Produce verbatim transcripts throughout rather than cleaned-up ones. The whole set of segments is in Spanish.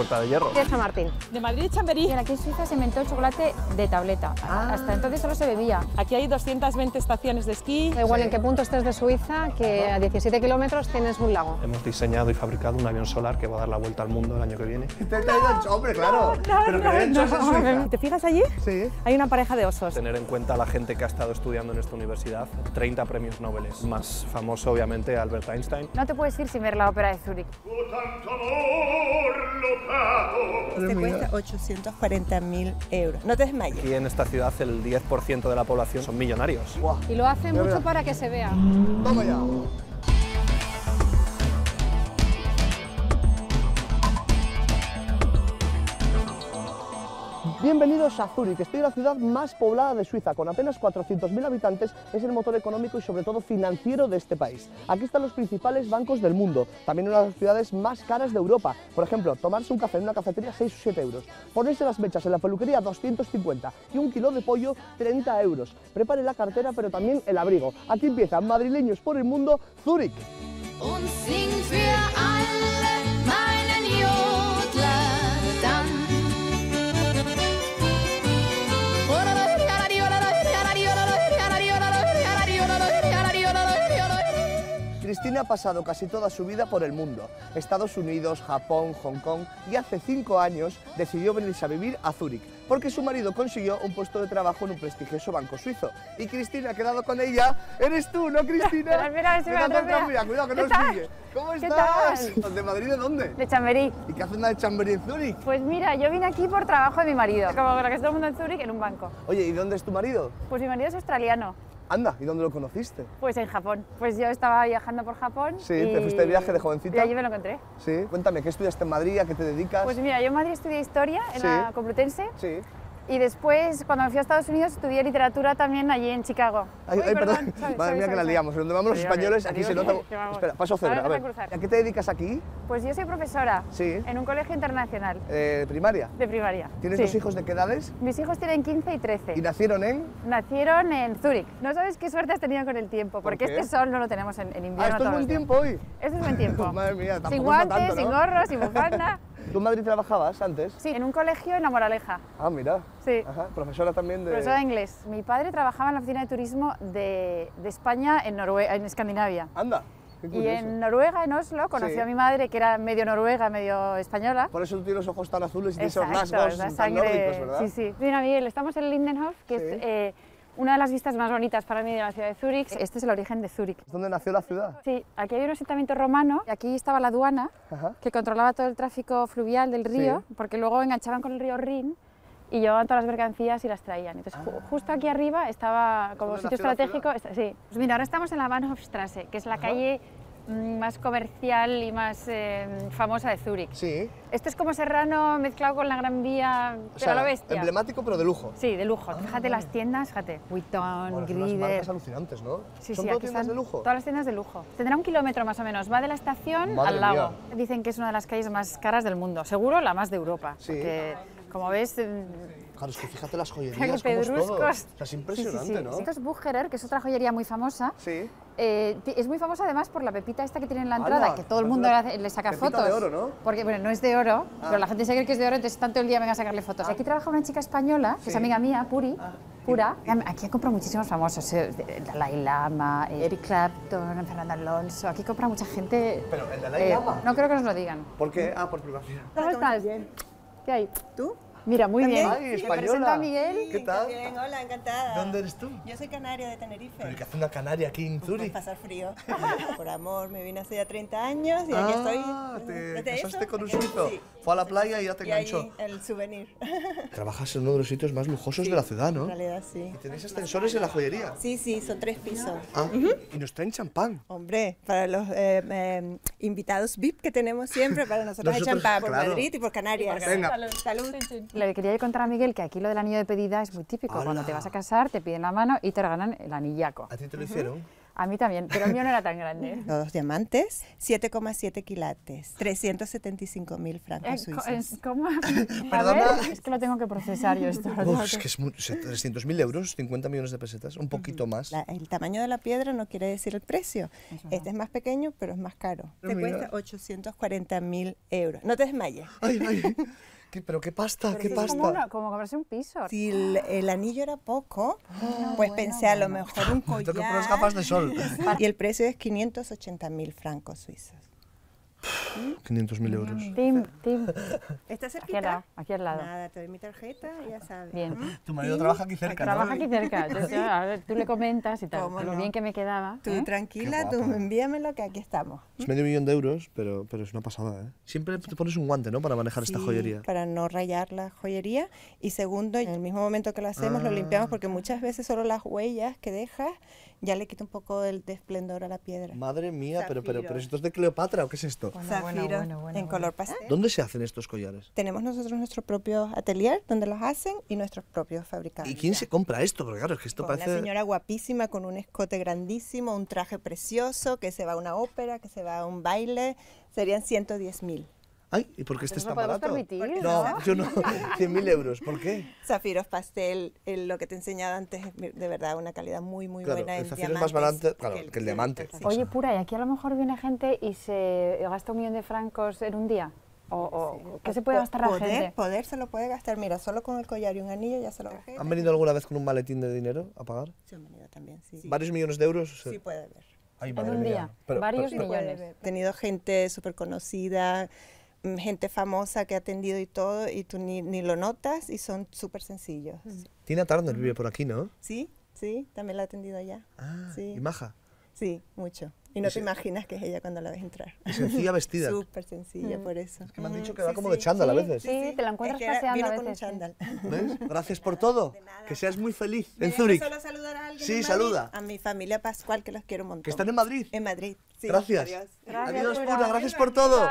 puerta de hierro. De San Martín. De Madrid y Chamberí. Y aquí en Suiza se inventó el chocolate de tableta. Ah. Hasta entonces solo se bebía. Aquí hay doscientas veinte estaciones de esquí. Da igual en qué punto estés de Suiza, que a diecisiete kilómetros tienes un lago. Hemos diseñado y fabricado un avión solar que va a dar la vuelta al mundo el año que viene. Te he traído el hombre, claro. No, no, Pero que no, he hecho eso en no. Suiza. ¿Te fijas allí? Sí. Hay una pareja de osos. Tener en cuenta a la gente que ha estado estudiando en esta universidad, treinta premios Nobel. Más famoso, obviamente, Albert Einstein. No te puedes ir sin ver la ópera de Zúrich. Te cuesta ochocientos cuarenta mil euros. No te desmayes. Aquí en esta ciudad el diez por ciento de la población son millonarios. Buah. Y lo hacen Mira, mucho mira. para que se vea. Vamos ya. Bienvenidos a Zúrich. Estoy en la ciudad más poblada de Suiza. Con apenas cuatrocientos mil habitantes, es el motor económico y sobre todo financiero de este país. Aquí están los principales bancos del mundo, también una de las ciudades más caras de Europa. Por ejemplo, tomarse un café en una cafetería, seis o siete euros. Ponerse las mechas en la peluquería, doscientos cincuenta. Y un kilo de pollo, treinta euros. Prepare la cartera, pero también el abrigo. Aquí empieza Madrileños por el Mundo, Zúrich. Und sing für alle meinen Jodler dann. Cristina ha pasado casi toda su vida por el mundo, Estados Unidos, Japón, Hong Kong, y hace cinco años decidió venirse a vivir a Zúrich, porque su marido consiguió un puesto de trabajo en un prestigioso banco suizo. Y Cristina ha quedado con ella. ¡Eres tú, no, Cristina! Pero mira, a ver si me Mira, atropella. mira, cuidado que no ¿Qué os tal? pille. ¿Cómo ¿Qué estás? tal? ¿De Madrid de dónde? De Chamberí. ¿Y qué haces una de Chamberí en Zúrich? Pues mira, yo vine aquí por trabajo de mi marido. Como la que está todo el mundo en Zúrich, en un banco. Oye, ¿y dónde es tu marido? Pues mi marido es australiano. Anda, ¿y dónde lo conociste? Pues en Japón. Pues yo estaba viajando por Japón. Sí, y... ¿te fuiste de viaje de jovencita? Y allí me lo encontré. Sí, cuéntame, ¿qué estudiaste en Madrid? ¿A qué te dedicas? Pues mira, yo en Madrid estudié Historia en Sí. la Complutense. Sí. Y después, cuando me fui a Estados Unidos, estudié literatura también allí en Chicago. Ay, Uy, ay, perdón. sorry, Madre sorry, mía, que la sorry. liamos. Donde vamos los Te digo que- españoles, te aquí digo se que- nota. que vamos. Espera, paso cebra. Ahora A ver, vas a cruzar. ¿a qué te dedicas aquí? Pues yo soy profesora Sí. en un colegio internacional Eh, ¿Primaria? de primaria. ¿Tienes Sí. dos hijos de qué edades? Mis hijos tienen quince y trece. ¿Y nacieron en...? Nacieron en Zúrich. No sabes qué suerte has tenido con el tiempo, porque qué? este sol no lo tenemos en, en invierno. Ah, ¿esto es todos buen los días. tiempo hoy? Esto es buen tiempo. Madre mía, tampoco sin es guantes, para tanto, ¿no? sin gorro, sin bufanda. ¿Tú en Madrid trabajabas antes? Sí, en un colegio en La Moraleja. Ah, mira. Sí. Ajá, profesora también de... Profesora de inglés. Mi padre trabajaba en la oficina de turismo de, de España en, Norue en Escandinavia. Anda, qué Y curioso. en Noruega, en Oslo, conoció Sí. a mi madre, que era medio noruega, medio española. Por eso tú tienes los ojos tan azules y tienes esos Exacto, rasgos la tan sangre. nórdicos, ¿verdad? Sí, sí. Mira, Miguel, estamos en el Lindenhof, que Sí. es eh, una de las vistas más bonitas para mí de la ciudad de Zúrich. Este es el origen de Zúrich. ¿Es donde nació la ciudad? Sí, aquí hay un asentamiento romano, y aquí estaba la aduana, Ajá. que controlaba todo el tráfico fluvial del río, Sí. porque luego enganchaban con el río Rin y llevaban todas las mercancías y las traían. Entonces, ju- justo aquí arriba estaba como ¿Dónde sitio nació la estratégico. esta- sí. Pues mira, ahora estamos en la Bahnhofstrasse, que es la calle mm, más comercial y más eh, famosa de Zúrich. Sí. Esto es como Serrano mezclado con la Gran Vía, O pero sea, a lo bestia. emblemático pero de lujo. Sí, de lujo. Fíjate las tiendas, fíjate. Vuitton, Bueno, son unas Grieder. marcas alucinantes, ¿no? Sí, ¿Son sí, todo aquí tiendas están de lujo? todas las tiendas de lujo. Tendrá un kilómetro más o menos. Va de la estación Madre al lago. mía. Dicen que es una de las calles más caras del mundo. Seguro la más de Europa. Sí. Porque, como ves, mm, Claro, es que fíjate las joyerías, que cómo es todo. pedruscos. O sea, es impresionante, Sí, sí, sí. ¿no? Esto es Bucherer, que es otra joyería muy famosa. Sí. Eh, ti- es muy famosa además por la pepita esta que tiene en la entrada, ¡Hala! que todo el Parece mundo una le, hace- le saca pepita fotos. de oro, ¿no? Porque, bueno, no es de oro, Ah. pero la gente se cree que es de oro, entonces tanto el día venga a sacarle fotos. Aquí trabaja una chica española, que es Sí. amiga mía, Puri, Pura. Aquí ha comprado muchísimos famosos, eh, de- Dalai Lama, eh, Eric Clapton, Fernando Alonso. Aquí compra mucha gente. Pero, ¿el Dalai Lama? No creo que nos lo digan. ¿Por qué? Ah, por privacidad. ¿Cómo estás? ¿Qué hay? ¿Tú? Mira, muy bien. Ay, ¿Te española. presento a Miguel? ¿Qué tal? Bien, hola, encantada. ¿De dónde eres tú? Yo soy canaria de Tenerife. ¿Pero qué hace una canaria aquí en Pues Zúrich? pasar frío. Por amor, me vine hace ya treinta años y aquí estoy. Ah, te ¿Desde casaste eso? con un Sí. suizo. Fue a la playa y ya te Y enganchó. allí el souvenir. Trabajas en uno de los sitios más lujosos de la ciudad, ¿no? En realidad sí. ¿Y tenéis ascensores en la joyería? Sí, sí, son tres pisos. Ah, y nos traen champán. Hombre, para los eh, eh, invitados V I P que tenemos siempre, para nosotros, hay Nosotros, champán por claro. Madrid y por Canarias. Venga. Salud. Le quería yo contar a Miguel que aquí lo del anillo de pedida es muy típico. ¡Hala! Cuando te vas a casar, te piden la mano y te regalan el anillaco. ¿A ti te lo hicieron? A mí también, pero el mío no era tan grande. Los diamantes, siete coma siete quilates, trescientos setenta y cinco mil francos Eh, co- suizos. es- ¿Cómo? A Perdona. ver, es que lo tengo que procesar yo esto. lo tengo Uf, es que- que es muy- trescientos mil euros, cincuenta millones de pesetas, un poquito más. La- el tamaño de la piedra no quiere decir el precio. Este es más pequeño, pero es más caro. Te Mira. cuesta ochocientos cuarenta mil euros. No te desmayes. Ay, ay. ¿Qué- pero qué pasta, qué Es pasta. como, una- como comprarse un piso. Si el, el anillo era poco, pues pensé a lo mejor un Me tengo que poner unas collar. gafas de sol. Y el precio es quinientos ochenta mil francos suizos. quinientos mil euros. Tim, Tim. ¿Estás Aquí al lado, aquí al lado. Nada, te doy mi tarjeta y ya sabes. Bien. Tu marido trabaja aquí cerca, ¿no? Trabaja aquí cerca. Entonces, a ver, tú le comentas y tal. ¿Cómo Lo no? bien que me quedaba. Tú ¿eh? tranquila, Qué tú guapa. envíamelo que aquí estamos. Es medio millón de euros, pero, pero es una pasada, ¿eh? Siempre te pones un guante, ¿no? Para manejar esta Sí, joyería. para no rayar la joyería. Y segundo, en el mismo momento que lo hacemos, lo Ah. limpiamos porque muchas veces solo las huellas que dejas ya le quita un poco el de esplendor a la piedra. Madre mía, pero, pero, pero Zafiro. ¿esto es de Cleopatra o qué es esto? Bueno, Zafiro bueno, bueno, bueno, en bueno. color pastel. ¿Dónde se hacen estos collares? Tenemos nosotros nuestro propio atelier donde los hacen y nuestros propios fabricantes. ¿Y quién se compra esto? Porque claro, es que esto Con parece... Una señora guapísima con un escote grandísimo, un traje precioso, que se va a una ópera, que se va a un baile, serían ciento diez mil. Ay, ¿y por qué este Pero es no tan podemos barato? permitir, No, ¿no? yo no. cien mil euros, ¿por qué? Zafiros pastel, el- lo que te he enseñado antes, es de verdad una calidad muy, muy Claro, buena. el en zafiro es más diamantes barato, claro, que el diamante. sí. Oye, Pura, ¿y aquí a lo mejor viene gente y se gasta un millón de francos en un día? ¿O, o qué se puede Po- gastar la poder, gente? Poder se lo puede gastar, mira, solo con el collar y un anillo ya se lo gasté. ¿Han venido alguna vez con un maletín de dinero a pagar? Sí, han venido también, sí. ¿Varios millones de euros? Sí puede haber. Ay, En madre un mía. día, Pero- varios pero- Puede millones. haber. He tenido gente súper conocida, mm, gente famosa que ha atendido y todo, y tú ni, ni lo notas y son súper sencillos. Tina Turner vive por aquí, ¿no? Sí, sí, también la he atendido allá. Ah, Sí. y maja. Sí, mucho. Y no te imaginas que es ella cuando la ves entrar. Y sencilla vestida. Súper sencilla, por eso. Que me han dicho que Ujú, va sí, como sí. de chándal a Sí, veces. sí, te la encuentras Es que era- paseando vino a con un veces. sí. chándal. ¿Ves? Gracias por todo. Que seas muy feliz en Zúrich. solo saludar a alguien Sí, en Madrid? saluda. A mi familia Pascual, que los quiero un montón. Que están en Madrid. En Madrid, sí. Gracias. Adiós. Adiós, Pura. Pura, gracias por todo.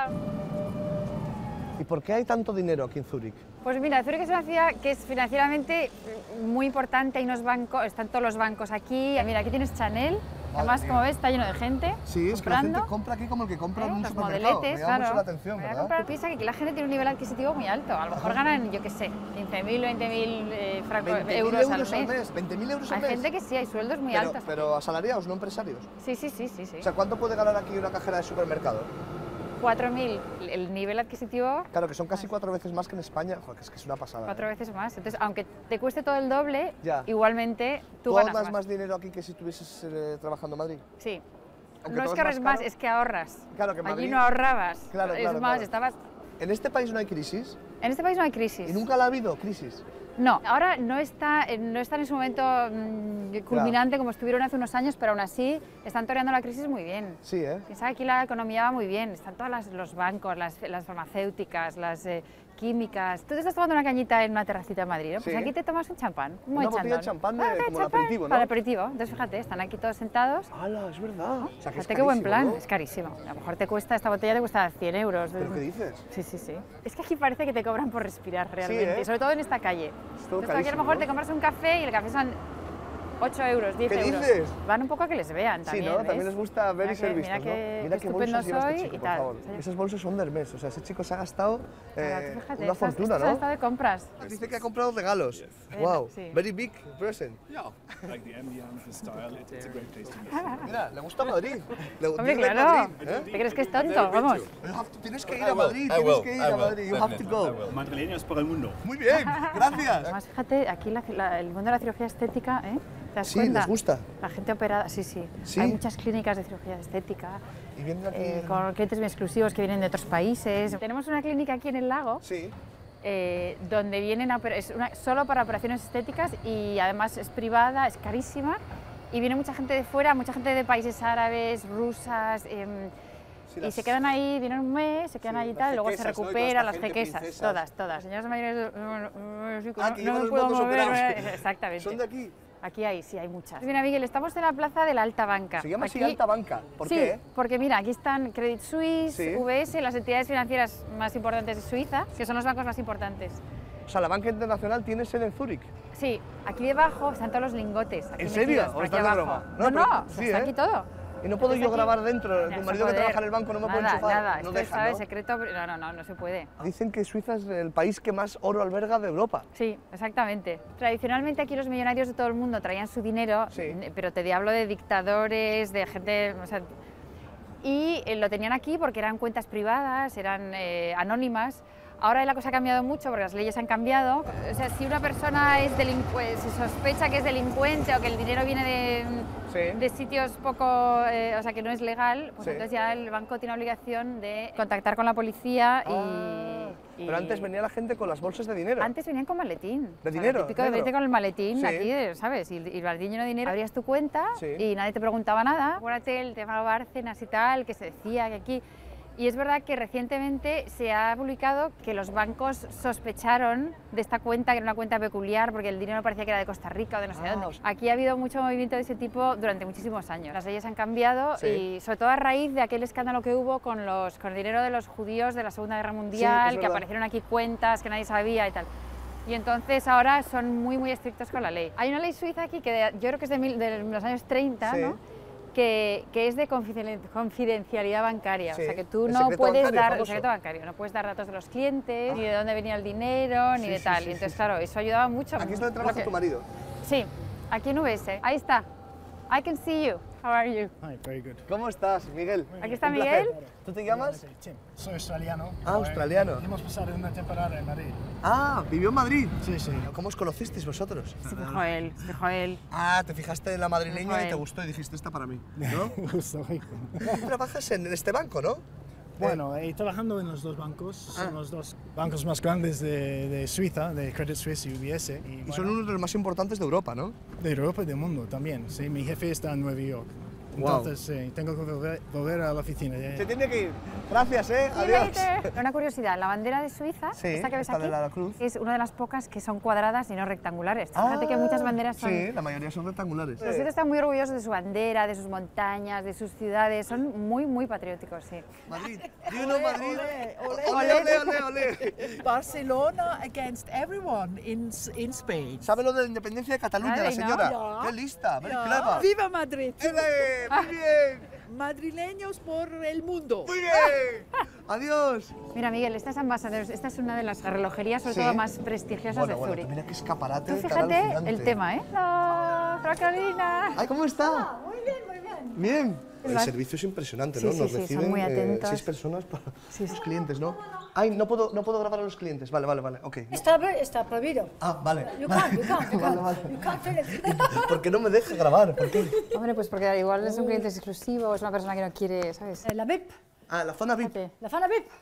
¿Y por qué hay tanto dinero aquí en Zúrich? Pues mira, Zúrich es una ciudad que es financieramente muy importante, hay unos bancos, están todos los bancos aquí. Mira, aquí tienes Chanel, además como ves está lleno de gente comprando. compra aquí como el que compra ¿eh? Los modeletes, claro. Voy a comprar, piensa que aquí la gente tiene un nivel adquisitivo muy alto, a lo mejor ganan, yo qué sé, quince mil, veinte mil eh, francos- euros, al mes. veinte mil euros Hay gente que sí, hay sueldos muy pero, altos. pero asalariados, no empresarios. Sí, sí, sí, sí, sí. O sea, ¿cuánto puede ganar aquí una cajera de supermercado? cuatro mil, el nivel adquisitivo Claro, que son casi cuatro veces más que en España. Joder, que es que es una pasada. cuatro ¿eh? veces más. Entonces, aunque te cueste todo el doble, Ya. igualmente tú, ¿Tú ganas ganas más. más dinero aquí que si estuvieses eh, trabajando en Madrid? Sí. Aunque No es todo que es más ahorres más, caro. es que ahorras. Claro, que en Allí Madrid- no ahorrabas. Claro, es claro, más, claro. estabas... En este país no hay crisis. En este país no hay crisis. Y nunca la ha habido crisis. No, ahora no está, eh, no está en ese momento mm, culminante como estuvieron hace unos años, pero aún así están toreando la crisis muy bien. Sí, ¿eh? Piensa que aquí la economía va muy bien, están todos las- los bancos, las, las farmacéuticas, las eh, químicas. Tú te estás tomando una cañita en una terracita de Madrid, ¿no? Pues Sí. aquí te tomas un champán, un Una buen botella de chandon. champán de- Ah, como el champán aperitivo, ¿no? Para el aperitivo. Entonces fíjate, están aquí todos sentados. ¡Hala, es verdad! O sea, que es Fíjate qué buen carísimo, plan, ¿no? es carísimo. A lo mejor te cuesta, esta botella te cuesta cien euros. ¿Pero qué dices? Sí, sí, sí. Es que aquí parece que te cobran por respirar realmente, ¿eh? y sobre todo en esta calle. Es todo Entonces, aquí a lo carísimo, mejor ¿no? te compras un café y el café son ocho euros, diez ¿Qué euros. dices? Van un poco a que les vean Sí, también, ¿no? ¿ves? También les gusta ver Mira y ser que- vistos, mira ¿no? qué- Mira qué qué bolsos estupendo lleva este soy chico, y por tal. favor. Sí. Esos bolsos son de Hermes, o sea, ese chico se ha gastado eh, Ahora, tú fíjate, una estás- fortuna, estás ¿no? estado de compras. Dice que ha comprado regalos. Eh, Wow, sí. very big present. Yeah, like the ambience, the style, it, it's a great place to live. Mira, le gusta Madrid. Le Hombre, vive en claro. Madrid, ¿eh? ¿Te crees que es tonto? Vamos. You have to- Tienes que ir I a will, Madrid, I tienes will, que ir I a will, Madrid. You have to definitely, I go. will. Madrileños por el mundo. Muy bien, gracias. Además, fíjate, aquí la- la- el mundo de la cirugía estética, ¿eh? ¿Te das Sí, cuenta? les gusta. La gente operada, sí, sí, ¿Sí? Hay muchas clínicas de cirugía estética, Y vienen aquí. eh, con clientes muy exclusivos que vienen de otros países. Tenemos una clínica aquí en el lago, Sí. eh, donde vienen a oper- es una- solo para operaciones estéticas y además es privada, es carísima y viene mucha gente de fuera, mucha gente de países árabes, rusas. em, Sí, y las- se quedan ahí, vienen un mes, se quedan Sí, ahí y las tal, luego se jequesas, ¿no? Y toda recuperan, esta las gente, jequesas, princesas. todas, todas. Señoras mayores, eh, eh, sí, Ah, no- que no llevan me los puedo brazos mover, operados. eh, exactamente. ¿Son de aquí? Aquí hay, sí, hay muchas. Mira, Miguel, estamos en la plaza de la Alta Banca. Se llama así Aquí- Alta Banca. ¿Por sí, qué? porque mira, aquí están Credit Suisse, Sí. V S, las entidades financieras más importantes de Suiza, que son los bancos más importantes. O sea, la banca internacional tiene sede en Zúrich. Sí, aquí debajo están todos los lingotes. Aquí ¿En serio? metidos, ¿O por estás aquí de abajo. broma? No, No, no, pero sí, está ¿eh? aquí todo. Y no puedo Entonces yo aquí- grabar dentro. No Tu se marido que puede. trabaja en el banco no me puede Nada, enchufar. Nada, no esto deja, ¿sabes? ¿no? Secreto, pero no, no, no, no se puede. Dicen que Suiza es el país que más oro alberga de Europa. Sí, exactamente. Tradicionalmente aquí los millonarios de todo el mundo traían su dinero, Sí. pero te hablo de dictadores, de gente... O sea, y eh, lo tenían aquí porque eran cuentas privadas, eran eh, anónimas. Ahora la cosa ha cambiado mucho porque las leyes han cambiado. O sea, si una persona es delincuente, se sospecha que es delincuente o que el dinero viene de, Sí. de sitios poco, eh, o sea, que no es legal, pues Sí. entonces ya el banco tiene obligación de contactar con la policía y... Ah, y- Pero antes venía la gente con las bolsas de dinero. Antes venían con maletín. ¿De O sea, dinero? Lo típico de ¿Negro? venirte con el maletín Sí. aquí, de- ¿sabes? Y, y el maletín lleno de dinero. Abrías tu cuenta Sí. y nadie te preguntaba nada. Acuérdate el tema de Bárcenas y tal, que se decía que aquí... Y es verdad que recientemente se ha publicado que los bancos sospecharon de esta cuenta, que era una cuenta peculiar, porque el dinero parecía que era de Costa Rica o de no sé Ah, dónde. os- Aquí ha habido mucho movimiento de ese tipo durante muchísimos años. Las leyes han cambiado Sí. y sobre todo a raíz de aquel escándalo que hubo con, los, con el dinero de los judíos de la Segunda Guerra Mundial, que verdad. aparecieron aquí cuentas que nadie sabía y tal. Y entonces ahora son muy, muy estrictos con la ley. Hay una ley suiza aquí que de- yo creo que es de, mil- de los años treinta, Sí. ¿no? que, que es de confiden- confidencialidad bancaria. Sí, O sea, que tú el no secreto puedes bancario dar el famoso. secreto bancario, no puedes dar datos de los clientes, ni de dónde venía el dinero, ni Sí, de sí, tal. sí, y entonces, sí, claro, eso ayudaba mucho. Aquí es donde Lo trabaja que- tu marido. Sí, aquí en U S. Ahí está. I can see you. How are you? Hi, very good. ¿Cómo estás, Miguel? Aquí está Un Miguel. placer. ¿Tú te llamas? Tim. Soy australiano. Ah, australiano. Hemos pasado una temporada en Madrid. Ah, vivió en Madrid. Sí, sí. ¿Cómo os conocisteis vosotros? Se fijó él, se fijó él. Ah, te fijaste en la madrileña y te Joder. gustó y dijiste esta para mí, ¿no? Justo. Tú trabajas en este banco, ¿no? Bueno, he trabajando en los dos bancos. Son Ah. los dos bancos más grandes de, de Suiza, de Credit Suisse y U B S. Y, Y bueno, son uno de los más importantes de Europa, ¿no? de Europa y del mundo también. Sí, mi jefe está en Nueva York. Wow. Entonces, sí, tengo que volver, volver a la oficina. Se tiene que ir. Gracias, ¿eh? See you Adiós. later. Una curiosidad, la bandera de Suiza, Sí, esta que ves esta aquí, de la cruz. es una de las pocas que son cuadradas y no rectangulares. Fíjate que muchas banderas son... Sí, la mayoría son rectangulares. Los suizos están muy orgullosos de su bandera, de sus montañas, de sus ciudades, son muy, muy patrióticos, sí. Madrid. ¿Do you know Madrid? ole, ole, ole, ole, ole. Barcelona against everyone in, in Spain. ¿Sabe lo de la independencia de Cataluña, Ay, la ¿no? señora? Ya. ¡Qué lista! ¡Very Ya. clever! ¡Viva Madrid! ¡Ele! ¡Muy bien! Madrileños por el mundo. ¡Muy bien! ¡Adiós! Mira, Miguel, esta es Ambassadors, esta es una de las relojerías, sobre Sí. todo, más prestigiosas Bueno, de bueno, Zúrich. tú mira qué escaparate Tú tan fíjate alucinante. el tema, ¿eh? ¡Hola, Fra Carolina! ¡Ay, ¿cómo está? muy bien, muy bien. Bien. El Vale. servicio es impresionante, Sí, ¿no? sí, Nos sí, son reciben muy eh, atentos. seis personas para Sí, los sí. clientes, ¿no? Ay, no puedo, no puedo grabar a los clientes. Vale, vale, vale. Ok. Está, está prohibido. Ah, vale. You can't, you can't, you Vale, can't. vale. You can't finish. ¿Por qué no me deja grabar? ¿Por qué? Hombre, pues porque igual es un cliente exclusivo, es una persona que no quiere, ¿sabes? La V I P, Ah, la zona V I P. Fíjate. la zona V I P.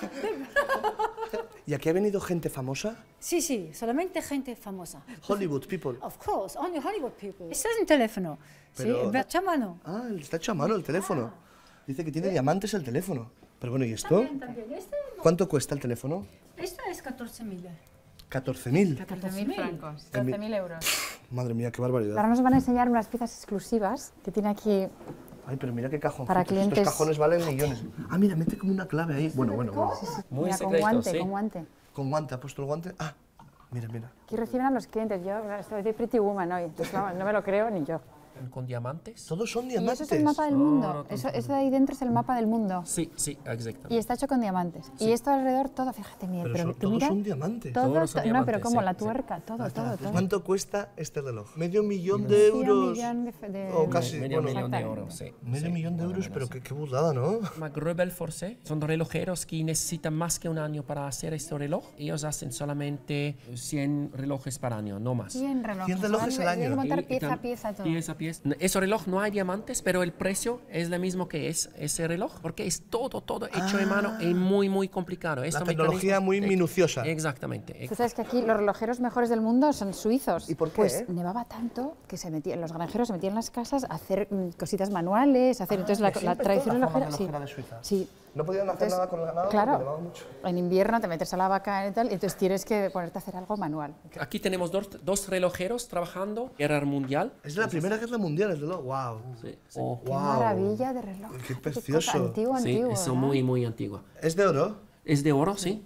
¿Y aquí ha venido gente famosa? Sí, sí, solamente gente famosa. Hollywood people. Of course, only Hollywood people. Este es un teléfono. Pero- Sí, hecho a mano. Ah, está hecho a mano el teléfono. Dice que tiene diamantes el teléfono. Pero bueno, ¿y esto? También, también. Este, no. ¿Cuánto cuesta el teléfono? Esta es catorce mil. catorce mil. catorce mil francos, En mi- doce mil euros. Madre mía, qué barbaridad. Ahora nos van a enseñar unas piezas exclusivas que tiene aquí. Ay, pero mira qué cajón. Para clientes. Estos cajones valen millones. Ah, mira, mete como una clave ahí. Bueno, bueno, bueno. Muy Mira, con secreto, guante, sí. con guante. Con guante, ha puesto el guante. Ah, mira, mira. Aquí reciben a los clientes. Yo estoy de Pretty Woman hoy, entonces, vamos, no me lo creo ni yo. ¿Con diamantes? Todos son Y diamantes. eso es el mapa del mundo. Eso, eso de ahí dentro es el mapa del mundo. Sí, sí, exactamente. Y está hecho con diamantes. Y esto alrededor, todo, fíjate, Miguel, Pero pero, son- tú todos mira, son diamantes. Todo, Todos son to- no, pero diamantes, como sí, la sí. tuerca, todo, todo, todo. ¿Cuánto cuesta este reloj? Medio millón de Medio euros. millón de fe- de- O casi. Medio bueno, millón de exactamente. euros, sí. Medio sí. millón de euros, pero qué, qué burrada, ¿no? McGrebel Force son relojeros que necesitan más que un año para hacer este reloj. Ellos hacen solamente cien relojes para año, no más. cien relojes. cien relojes al Hay que año. montar Y- y pieza a tam- pieza todo. Pieza a pieza. Ese reloj no hay diamantes, pero el precio es el mismo que es ese reloj, porque es todo, todo hecho de mano y muy, muy complicado. La Estos tecnología mecanismos- muy ex- minuciosa. Exactamente. Tú sabes que aquí los relojeros mejores del mundo son suizos. ¿Y por qué, Pues eh? nevaba tanto que se metían, los granjeros se metían en las casas a hacer mm, cositas manuales, a hacer. entonces la, que la siempre tradición fue la forma relojera, sí, relojera de Suiza. sí. No podían hacer Entonces, nada con el ganado claro, porque nevaba mucho. en invierno te metes a la vaca y tal, y entonces tienes que ponerte a hacer algo manual. Aquí tenemos dos, dos relojeros trabajando, Guerra Mundial. Es la Primera Guerra Mundial, es de lo. ¡Wow! Sí, sí. Oh, Qué wow. maravilla de reloj. Qué cosa precioso. antiguo, Sí, antiguo. es ¿verdad? muy, muy antiguo. ¿Es de oro? Es de oro, sí.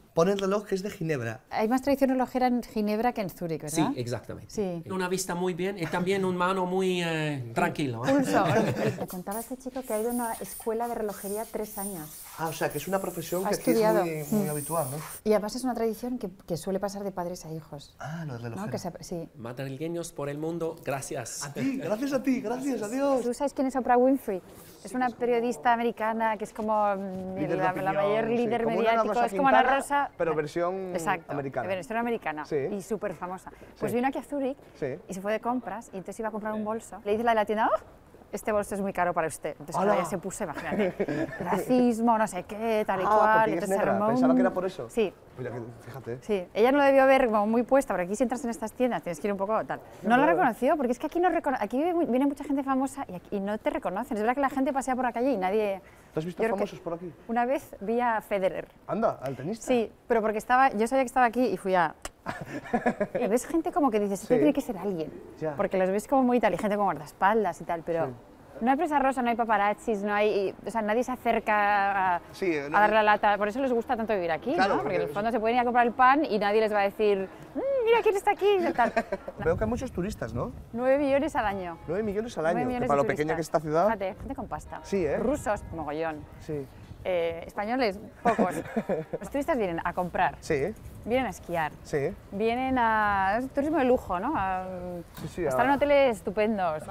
Pone el reloj que es de Ginebra. Hay más tradición relojera en Ginebra que en Zúrich, ¿verdad? Sí, exactamente. Sí. Una vista muy bien y también un mano muy eh, tranquilo. ¿eh? Pulso. Me contaba este chico que ha ido a una escuela de relojería tres años. Ah, o sea, que es una profesión Ha que aquí es estudiado. muy, muy habitual, ¿no? Y además es una tradición que, que suele pasar de padres a hijos. Ah, lo de relojero. ¿No? Que se- sí. Madrileños por el mundo, gracias. A ti, gracias a ti, gracias, adiós. ¿Tú sabes quién es Oprah Winfrey? Es una periodista americana que es como mm, Líder de la, la opinión, mayor sí, líder como una Ana mediático. Rosa Es como Ana Quintana, Rosa. pero versión Exacto, americana. versión americana. Sí. Y súper famosa. Pues Sí. vino aquí a Zúrich Sí. y se fue de compras y entonces iba a comprar un bolso. Le dice la de la tienda, "Oh, este bolso es muy caro para usted". Entonces ¡Hala! ella se puso, imagínate, racismo, no sé qué, tal y Ah, cual. porque ella es entonces se negra, armó pensaba un- que era por eso. Sí. Mira, que, fíjate. Sí, ella no lo debió ver como muy puesta, porque aquí si entras en estas tiendas tienes que ir un poco tal. No la reconoció, porque es que aquí, no recono- aquí vive- viene mucha gente famosa y, aquí- y no te reconocen. Es verdad que la gente pasea por la calle y nadie... ¿Tú has visto Yo creo que famosos por aquí? Una vez vi a Federer. Anda, al tenista. Sí, pero porque estaba, yo sabía que estaba aquí y fui a... Y ves gente como que dices, este Sí. tiene que ser alguien, Ya. porque los ves como muy tal, y gente con guardaespaldas y tal, pero... Sí. No hay prensa rosa, no hay paparazzis, no hay... y- o sea, nadie se acerca a, Sí, a no- dar la lata. Por eso les gusta tanto vivir aquí, Claro, ¿no? Porque en el porque- fondo se pueden ir a comprar el pan y nadie les va a decir, "Mm, mira quién está aquí", y tal. Veo que hay muchos turistas, ¿no? Nueve millones al año. Nueve millones al Nueve año. Que millones para de lo pequeña que es turistas. esta ciudad. Fíjate, gente con pasta. Sí, ¿eh? Rusos, mogollón. Sí. Eh, españoles, pocos. Los turistas vienen a comprar, Sí, vienen a esquiar, sí. vienen a... es turismo de lujo, ¿no? A, Sí, sí, a estar a- en hoteles estupendos.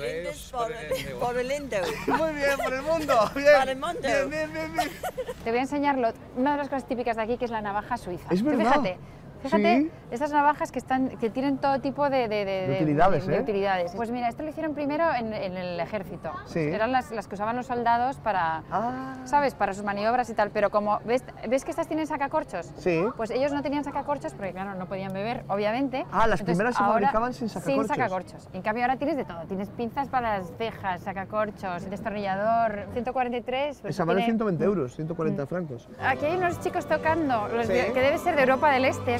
Por el mundo. Muy bien, por el mundo. Bien. Por el mundo. Bien, bien, bien, bien. Te voy a enseñar lo- una de las cosas típicas de aquí, que es la navaja suiza. Es Tú verdad. Fíjate, fíjate, Sí. estas navajas que, están, que tienen todo tipo de, de- de- De utilidades, de ¿eh? utilidades. Pues mira, esto lo hicieron primero en, en el ejército. Sí. Eran las, las que usaban los soldados para, Ah. ¿sabes? Para sus maniobras y tal. Pero como, ¿ves, ¿ves que estas tienen sacacorchos? Sí. Pues ellos no tenían sacacorchos porque, claro, no podían beber, obviamente. Ah, las Entonces, primeras se ahora- fabricaban sin sacacorchos. Sin sacacorchos. En cambio, ahora tienes de todo. Tienes pinzas para las cejas, sacacorchos, destornillador, ciento cuarenta y tres. pues Esa vale tiene- ciento veinte euros, ciento cuarenta francos. Aquí hay unos chicos tocando, los Sí. de- que debe ser de Europa del Este.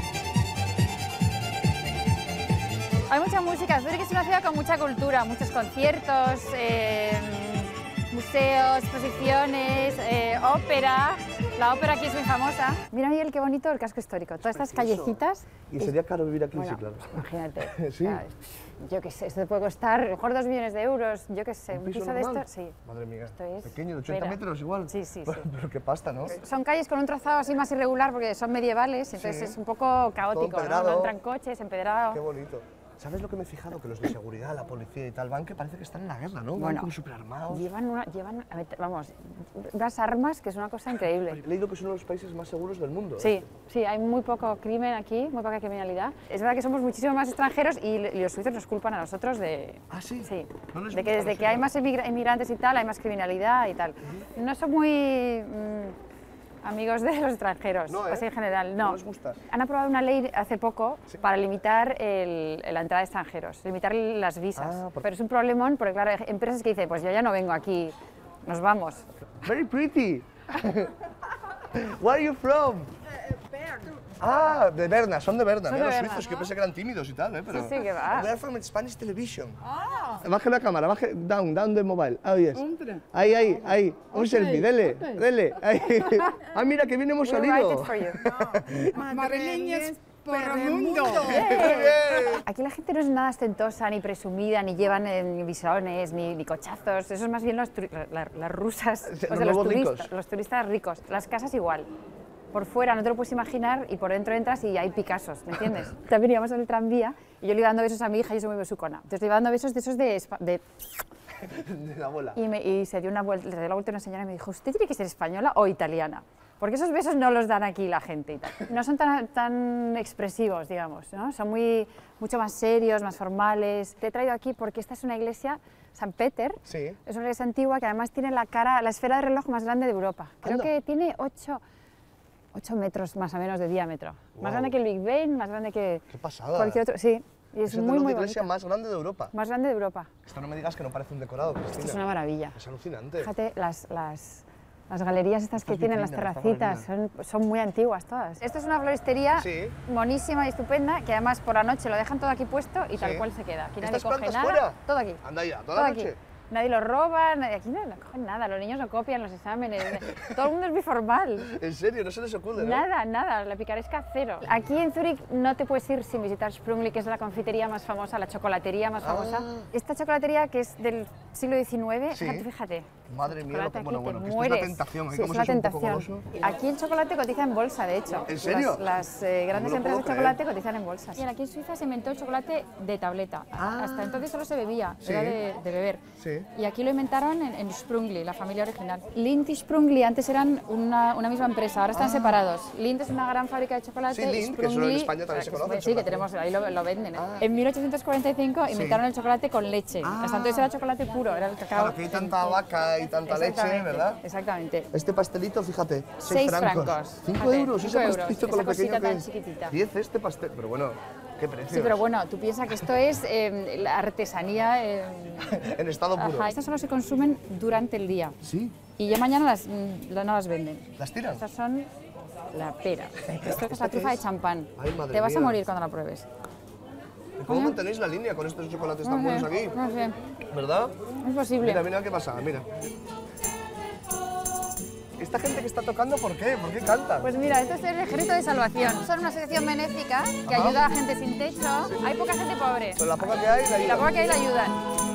Hay mucha música. Zúrich es una ciudad con mucha cultura, muchos conciertos, eh, museos, exposiciones, eh, ópera. La ópera aquí es muy famosa. Mira, Miguel, qué bonito el casco histórico. Todas estas precioso. callecitas. Y sería caro vivir aquí, Bueno, sí, claro. imagínate. Sí. o sea, yo qué sé, esto te puede costar a lo mejor dos millones de euros. Yo qué sé, ¿Un piso de normal? esto, sí. Madre mía. Esto es- Pequeño, de ochenta espera. metros igual. Sí, sí, Pero, sí. pero qué pasta, ¿no? Son calles con un trazado así más irregular porque son medievales, entonces Sí. es un poco caótico, ¿no? empedrado. No entran coches, empedrado. Qué bonito. ¿Sabes lo que me he fijado? Que los de seguridad, la policía y tal, van que parece que están en la guerra, ¿no? Van Bueno, como súper armados. Llevan, una, llevan a ver, vamos, unas armas que es una cosa increíble. He leído que es uno de los países más seguros del mundo. ¿eh? Sí, sí, hay muy poco crimen aquí, muy poca criminalidad. Es verdad que somos muchísimo más extranjeros y, y los suizos nos culpan a nosotros de... ¿Ah, sí? Sí, No les de que gusta desde la que hay seguridad. más emigra- inmigrantes y tal, hay más criminalidad y tal. No son muy mm, amigos de los extranjeros, No, ¿eh? así en general, no. No les gusta. Han aprobado una ley hace poco para limitar el- la entrada de extranjeros, limitar las visas. Ah, por- Pero es un problemón porque, claro, hay empresas que dicen, pues yo ya no vengo aquí, nos vamos. Very pretty. Where are you from? Ah, de Berna, son de Berna, Son ¿eh? de Los Berna. suizos, que yo pensé que eran tímidos y tal, ¿eh? Pero... Sí, sí, que va. We are from Spanish television. Ah. Baje la cámara, baje, down, down the mobile. Ah, yes. Ahí, ahí, ahí. Un selfie, dele, dele. Ahí. Ah, mira, que bien hemos We write it salido. for you. Madrileños por el mundo. Aquí la gente no es nada ostentosa, ni presumida, ni llevan eh, ni bisones, ni, ni cochazos. Eso es más bien los turi- la- la- las rusas, Sí, o los sea, los, nuevos turistas, ricos. los turistas ricos. Las casas igual. Por fuera no te lo puedes imaginar y por dentro entras y hay Picassos, ¿me entiendes? También íbamos en el tranvía y yo le iba dando besos a mi hija y yo soy muy besucona. Entonces le iba dando besos de esos de... espa- de De la abuela. y, me- y se dio una vuelta, le dio la vuelta a una señora y me dijo, ¿usted tiene que ser española o italiana? Porque esos besos no los dan aquí la gente y tal. No son tan, tan expresivos, digamos, ¿no? Son muy, mucho más serios, más formales. Te he traído aquí porque esta es una iglesia, San Peter. Sí. Es una iglesia antigua que además tiene la cara, la esfera de reloj más grande de Europa. Creo Anda. que tiene ocho metros más o menos de diámetro. Guau. Más grande que el Big Ben, más grande que Qué pasada. cualquier otro. Sí, y es, Es el muy, reloj muy de iglesia bonita. más grande de Europa. Más grande de Europa. Esto no me digas que no parece un decorado, Cristina. Esto es una maravilla. Es alucinante. Fíjate, las, las, las galerías estas que Estas tienen, las vitrinas, terracitas, estas son, son muy antiguas todas. Esto es una floristería Sí. monísima y estupenda, que además por la noche lo dejan todo aquí puesto y tal Sí. cual se queda. Aquí ¿Estas nadie coge plantas nada, fuera? todo aquí. Anda ya, toda Todo la aquí. noche. nadie lo roba, nadie, aquí no, no cogen nada, los niños no copian los exámenes, todo el mundo es biformal. ¿En serio? ¿No se les ocurre? ¿no? Nada, nada, la picaresca cero. Aquí en Zúrich no te puedes ir sin visitar Sprungli, que es la confitería más famosa, la chocolatería más famosa. Ah. Esta chocolatería que es del siglo diecinueve, Sí. fíjate, fíjate. Madre mía, lo que, Chocolate bueno, aquí bueno, te que esto es mueres. la tentación. Sí, ¿eh? Como es la si un poco tentación. goloso. Aquí el chocolate cotiza en bolsa, de hecho. ¿En serio? Las, las, eh, grandes No lo empresas de puedo chocolate cotizan en bolsas. Y aquí en Suiza se inventó el chocolate de tableta. Ah. Hasta entonces solo se bebía, Sí. era de, de beber. Sí. Y aquí lo inventaron en, en Sprungli, la familia original. Lindt y Sprungli antes eran una, una misma empresa, ahora están separados. Lindt es una gran fábrica de chocolate. Sí, y Lindt, que eso en Sprungli, España también se que- conoce, el Sí, que chocolate. tenemos, ahí lo, lo venden. ¿eh? Ah. En mil ochocientos cuarenta y cinco inventaron el chocolate con leche. Ah. Hasta entonces era chocolate puro, era el cacao. Claro, aquí hay tanta vaca y tanta leche, Exactamente, ¿verdad? Exactamente. Este pastelito, fíjate, seis Seis francos. francos, cinco fíjate, euros, cinco ese euros, pastelito con esa lo pequeño cosita que tan es. chiquitita. diez este pastel, pero bueno, qué precio. Sí, pero bueno, tú piensas que esto es eh, la artesanía. eh, En estado puro. Ajá, estas solo se consumen durante el día. Sí, Y ya mañana las, mm, no las venden. las tiran. Estas son la pera. Esto es la qué trufa es? de champán. Ay, madre Te vas a mía. morir cuando la pruebes. ¿Y cómo mantenéis la línea con estos chocolates tan No buenos sé, aquí? no sé, ¿Verdad? es posible. Mira, mira qué pasa, mira. ¿Esta gente que está tocando por qué? ¿Por qué cantan? Pues mira, esto es el Ejército de Salvación. Son una asociación benéfica que Ajá. ayuda a gente sin techo. Hay poca gente pobre. Con la poca que hay, la Y la ayudan. poca que hay la ayudan.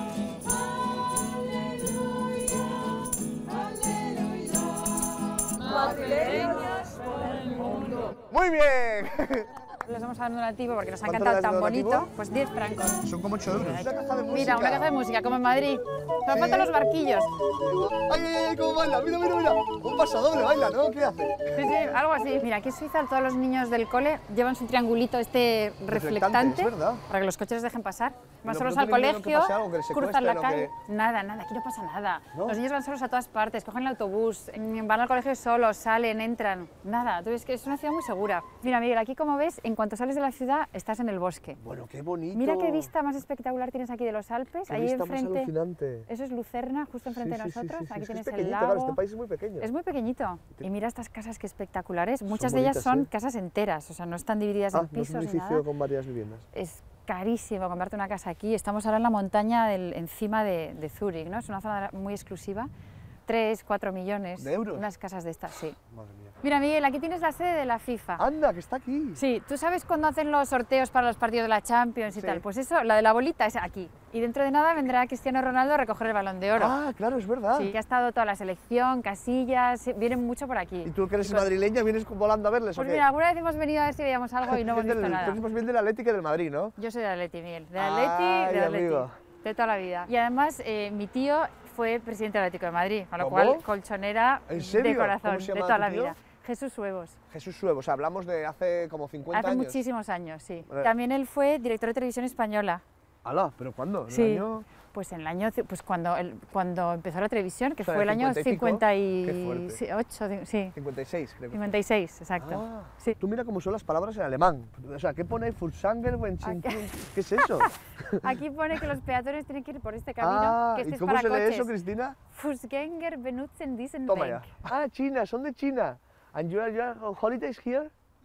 ¡Muy bien! Les vamos a dar un donativo porque nos ha ¿Cuánto encantado le das de tan donativo? bonito. Pues diez francos. Son como ocho euros. Una caja de música. Mira, una caja de música, como en Madrid. Nos Sí. faltan los barquillos. ¡Ay, ay, ay! ¿Cómo baila? Mira, mira, mira. Un pasodoble baila, ¿no? ¿Qué hace? Sí, sí, algo así. Mira, aquí en Suiza todos los niños del cole llevan su triangulito este reflectante es verdad. para que los coches les dejen pasar. Van ¿No- solos no al tienen miedo que colegio, pase algo, que les cruzan la secuestren o calle. que- Nada, nada, aquí no pasa nada. ¿No? Los niños van solos a todas partes, cogen el autobús, mm, van al colegio solos, salen, entran. Nada, tú ves que es una ciudad muy segura. Mira, Miguel, aquí como ves, en cuanto sales de la ciudad estás en el bosque. Bueno, qué bonito. Mira qué vista más espectacular tienes aquí de los Alpes. Qué Ahí vista más enfrente. alucinante. Eso es Lucerna, justo enfrente Sí, de sí, sí, nosotros. sí, sí. Aquí Es que es tienes el pequeñito, lago. claro, este país es muy pequeño. Es muy pequeñito. Y mira estas casas que espectaculares. Muchas de bonitas, ellas son ¿eh? casas enteras, o sea, no están divididas Ah, en no es pisos un ni edificio nada. con varias viviendas. Es carísimo comprarte una casa aquí. Estamos ahora en la montaña del, encima de, de Zúrich, ¿no? Es una zona muy exclusiva. tres, cuatro millones. ¿De euros? Unas casas de estas, sí. Madre mía. Mira, Miguel, aquí tienes la sede de la FIFA. Anda, que está aquí. Sí, ¿tú sabes cuándo hacen los sorteos para los partidos de la Champions y Sí. tal? Pues eso, la de la bolita es aquí. Y dentro de nada vendrá Cristiano Ronaldo a recoger el Balón de Oro. Ah, claro, es verdad. Sí, que ha estado toda la selección, Casillas, vienen mucho por aquí. ¿Y tú que eres Y pues- madrileña vienes volando a verles Pues o qué? mira, alguna vez hemos venido a ver si veíamos algo y no hemos Del- visto nada. Tú eres más bien del Atlético que del Madrid, ¿no? Yo soy de Atleti, Miguel. De Ay, Atleti, de Atleti. amigo. De toda la vida. Y además, eh, mi tío fue presidente del Atlético de Madrid, con lo ¿Cómo? cual colchonera ¿En serio? de corazón, ¿Cómo se de llama toda tu la tío? vida. Jesús Huevos. Jesús Suevo, o sea, hablamos de hace como cincuenta Hace años. muchísimos años, sí. Vale. También él fue director de televisión española. ¡Hala! ¿Pero cuándo? ¿En el Sí. año? Pues en el año, ci- pues cuando, el- cuando empezó la televisión, que O sea, fue el año cincuenta y pico. cincuenta Qué fuerte. y ocho, sí, cincuenta y seis, creo. cincuenta y seis, exacto. Ah, Sí. Tú mira cómo son las palabras en alemán. O sea, ¿qué pone Fulsanger o en ¿Qué es eso? Aquí pone que los peatones tienen que ir por este camino, Ah, que este ¿y es cómo para se lee coches. eso, Cristina? Fußgänger benutzen diesen Toma Weg. ya. Ah, China, son de China. And you are, you are on holidays here?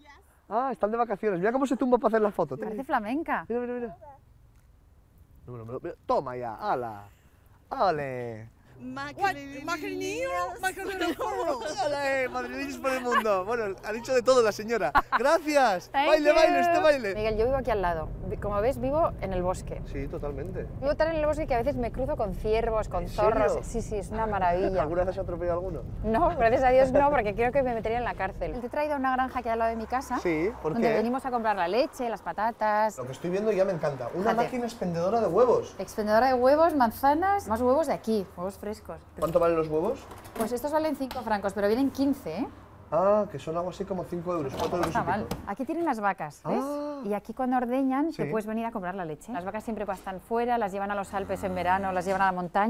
Ah, están de vacaciones. Mira cómo se tumba para hacer la foto. Parece flamenca. Mira, mira, mira. No, no, no, mira. Toma ya, ala. ¡Ale! Macaronillo, macaronillo. ¡Ale! Madrileños por el mundo. Bueno, ha dicho de todo la señora. Gracias. Thank Baile, you. baile, este baile. Miguel, yo vivo aquí al lado. Vi- Como ves, vivo en el bosque. Sí, totalmente. Vivo tan en el bosque que a veces me cruzo con ciervos, con ¿En zorros. serio? Sí, sí, es una maravilla. ¿Alguna vez has atropellado alguno? No, gracias a Dios no, porque creo que me metería en la cárcel. Te he traído a una granja que hay al lado de mi casa. Sí, ¿por donde qué? venimos a comprar la leche, las patatas. Lo que estoy viendo ya me encanta. Una Fíjate. máquina expendedora de huevos. Expendedora de huevos, manzanas, más huevos de aquí, huevos frescos. ¿Cuánto valen los huevos? Pues estos valen cinco francos, pero vienen quince, ¿eh? Ah, que son algo así como cinco euros, cuatro No euros y está mal. pico. Aquí tienen las vacas, ¿ves? Ah. Y aquí cuando ordeñan te Sí. puedes venir a comprar la leche. Las vacas siempre pastan fuera, las llevan a los Alpes en verano, las llevan a la montaña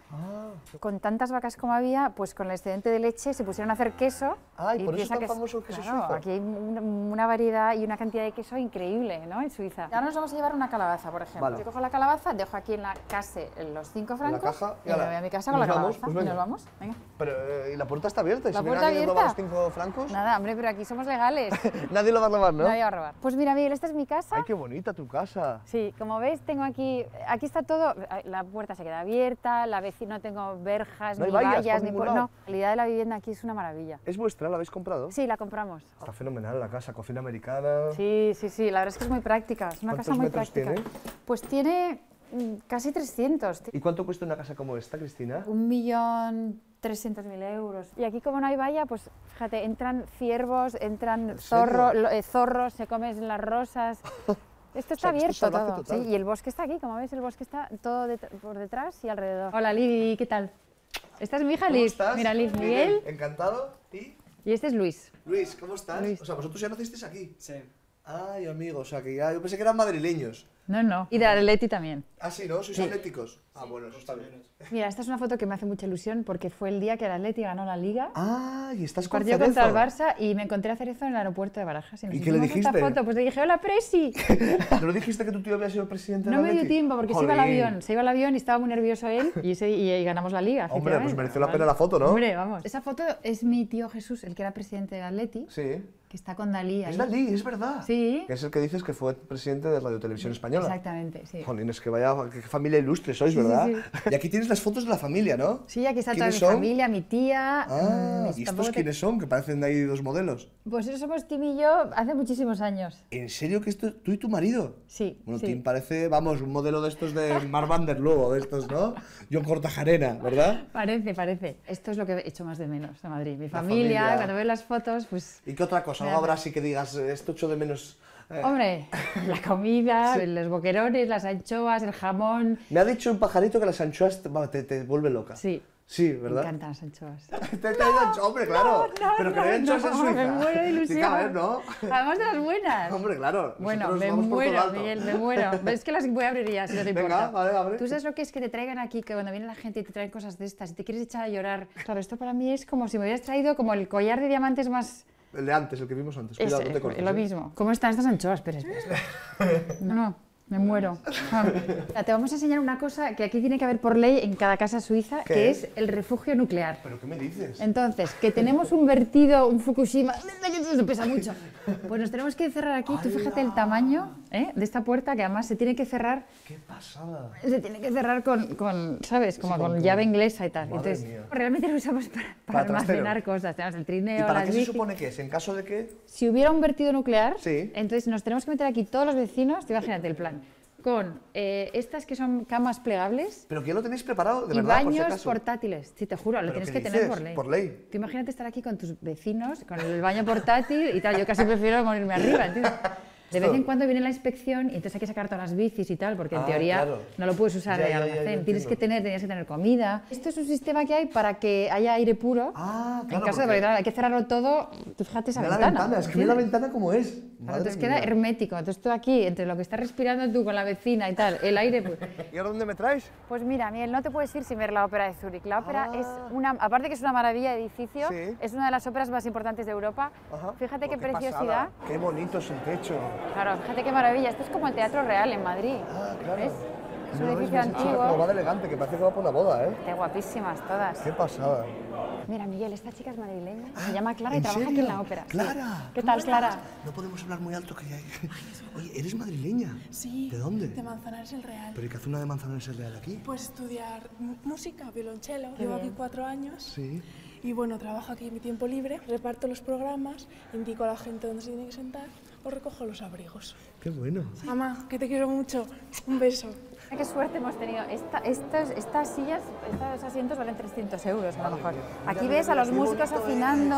Ah. Con tantas vacas como había, pues con el excedente de leche se pusieron a hacer queso. Ah, y por eso piensa es tan que es- famoso el queso claro, suizo. aquí hay una, una variedad y una cantidad de queso increíble, ¿no? En Suiza. Ahora nos vamos a llevar una calabaza, por ejemplo. Vale. Yo cojo la calabaza, dejo aquí en la casa los cinco francos caja y y me ala, voy a mi casa ¿y con la nos vamos? calabaza. Pues y venga. nos vamos, venga. Pero, eh, ¿y la puerta está abierta? ¿Y ¿La si viene puerta alguien y roba los abierta? cinco francos? Nada, hombre, pero aquí somos legales. Nadie lo va a robar, ¿no? Nadie va a robar. Pues mira, Miguel, esta es mi casa. Ay, qué bonita tu casa. Sí, como ves, tengo aquí, aquí está todo, la puerta se queda abierta, la vecina, no tengo verjas, No hay ni vallas vallas, por ni ningún por... lado. No, la calidad de la vivienda aquí es una maravilla. ¿Es vuestra? ¿La habéis comprado? Sí, la compramos. Está fenomenal la casa, cocina americana. Sí, sí, sí, la verdad es que es muy práctica, es una ¿Cuántos casa muy metros práctica. tiene? Pues tiene mm, casi trescientos, ¿Y cuánto cuesta una casa como esta, Cristina? un millón trescientos mil euros. Y aquí como no hay valla, pues fíjate, entran ciervos, entran ¿En serio? zorro, lo- eh, zorros, se comen las rosas. Esto está sea, que esto es abierto salvaje todo. total. Sí, y el bosque está aquí, como ves, el bosque está todo det- por detrás y alrededor. Hola Liv, ¿qué tal? Esta es mi hija ¿Cómo Liv. estás? Mira, Liv, Muy Miguel. bien, encantado. ¿Y? Y este es Luis. Luis, ¿cómo estás? Luis. O sea, vosotros ya nacisteis aquí. Sí. Ay, amigo, o sea, que ya... Yo pensé que eran madrileños. No, no. Y de Atleti también. Ah, sí, ¿no? ¿Sois Sí. atléticos? Ah, bueno, eso está bien. Mira, esta es una foto que me hace mucha ilusión porque fue el día que el Atleti ganó la Liga. Ah, y estás con Partido Cerezo. contra el Barça y me encontré a Cerezo en el aeropuerto de Barajas. Y, nos ¿Y qué le hicimos esta dijiste? foto, pues le dije, hola Presi. ¿No le dijiste que tu tío había sido presidente No del me dio Atleti? tiempo porque se iba al Jolín. avión, se iba al avión y estaba muy nervioso él y, ese- y- y ganamos la Liga. Hombre, pues efectivamente. mereció la pena la foto, ¿no? Hombre, vamos. Esa foto es mi tío Jesús, el que era presidente del Atleti, Sí. que está con Dalí ahí. Es Dalí, es verdad. Sí. Que es el que dices que fue presidente de Radio Televisión Española. Exactamente, sí. Jolín, es que vaya, qué familia ilustre sois, Sí, sí, ¿verdad? sí. Y aquí tienes las fotos de la familia, ¿no? Sí, aquí está toda mi ¿Quiénes son? familia, mi tía. Ah, mm, ¿y tampoco estos te- quiénes son? Que parecen de ahí dos modelos. Pues eso somos Tim y yo hace muchísimos años. ¿En serio que esto tú y tu marido? Sí, Bueno, sí. Tim parece, vamos, un modelo de estos de Marc van der Loo, de estos, ¿no? John Cortajarena, ¿verdad? Parece, parece. Esto es lo que he hecho más de menos de Madrid. Mi familia, familia. cuando veo las fotos, pues... ¿Y qué otra cosa? Me ¿Algo hace- habrá así que digas, eh, esto echo de menos? eh? Hombre, la comida, los boquerones, las anchoas, el jamón... Me ha dicho un pajarito que las anchoas te, va, te, te vuelve loca. Sí. Sí, Me ¿verdad? encantan las anchoas. Te, te ha dicho, hombre, claro. No, pero que no, no hay anchoas no, en Suiza. me muero de ilusión. Sí, a ver, ¿no? Además de las buenas. Hombre, claro. Bueno, nosotros me vamos por todo muero, alto. Miguel, me muero. Es que las voy a abrir ya, si no te Venga, importa. vale, abre. ¿Tú sabes lo que es que te traigan aquí, que cuando viene la gente y te traen cosas de estas y te quieres echar a llorar? Claro, esto para mí es como si me hubieras traído como el collar de diamantes más... El de antes, el que vimos antes. Cuidado, Ese, no te cortes. lo ¿eh? mismo. ¿Cómo están estas anchoas? Espera, espera, espera. No, no, me muero. Ah. Mira, te vamos a enseñar una cosa que aquí tiene que haber por ley en cada casa suiza, ¿Qué? que es el refugio nuclear. ¿Pero qué me dices? Entonces, que tenemos un vertido, un Fukushima, que pesa mucho. Pues nos tenemos que cerrar aquí. Tú fíjate el tamaño, ¿eh?, de esta puerta, que además se tiene que cerrar, ¡Qué pasada! se tiene que cerrar con, con ¿sabes? Como Sí, con, con- llave inglesa y tal. Madre Entonces, mía. realmente lo usamos para, para Para trastero. almacenar cosas. Tenemos el ¿Y trineo, para las qué se bicis. supone que es? ¿En caso de que...? Si hubiera un vertido nuclear, Sí. entonces nos tenemos que meter aquí todos los vecinos, tú imagínate el plan, con eh, estas que son camas plegables ¿Pero que ya lo tenéis preparado, de y verdad, por si baños acaso? portátiles. Sí, te juro, lo ¿Pero tienes qué que tener dices? por ley. Por ley. Tú imagínate estar aquí con tus vecinos, con el baño portátil y tal. Yo casi prefiero morirme arriba, ¿entiendes? De vez en cuando viene la inspección y entonces hay que sacar todas las bicis y tal, porque en Ah, teoría claro. no lo puedes usar Ya, de ya, ya, almacén. ya Tienes entiendo. que tener, tenías que tener comida. Esto es un sistema que hay para que haya aire puro. Ah, en claro, caso de porque- porque, claro, hay que cerrarlo todo. Tú fíjate esa Mira la ventana. ventana, es que mira la ¿entiendes? ventana como es. Claro, Madre entonces queda mía. hermético. Entonces tú aquí, entre lo que estás respirando tú con la vecina y tal, el aire... Pues, ¿Y ahora dónde me traes? pues mira, Miguel, no te puedes ir sin ver la ópera de Zúrich. La ópera Ah. es una... Aparte que es una maravilla de edificio, Sí. es una de las óperas más importantes de Europa. Ajá. Fíjate qué Oh, preciosidad. pasada. Qué bonito es el techo. Claro, fíjate qué maravilla. Esto es como el Teatro Real en Madrid. Ah, claro. ¿Ves? Es un No, edificio ves, esa chica antiguo. como va de elegante, que parece que va por una boda, ¿eh? Qué guapísimas todas. Qué pasada. Mira, Miguel, esta chica es madrileña. Se llama Clara y ¿En trabaja aquí serio? en la ópera. Sí. ¡Clara! ¿Qué tal, Clara? No podemos hablar muy alto que ya hay... Oye, ¿eres madrileña? Sí. ¿De dónde? De Manzanares el Real. ¿Pero y qué hace una de Manzanares el Real aquí? Pues estudiar m- música, violonchelo. Qué Llevo bien. aquí cuatro años. Sí. Y bueno, trabajo aquí en mi tiempo libre, reparto los programas, indico a la gente dónde se tiene que sentar o recojo los abrigos. Qué bueno. Mamá, que te quiero mucho. Un beso. Qué suerte hemos tenido. Esta, estas, estas sillas, estos asientos valen trescientos euros a lo mejor. Aquí ves a los músicos afinando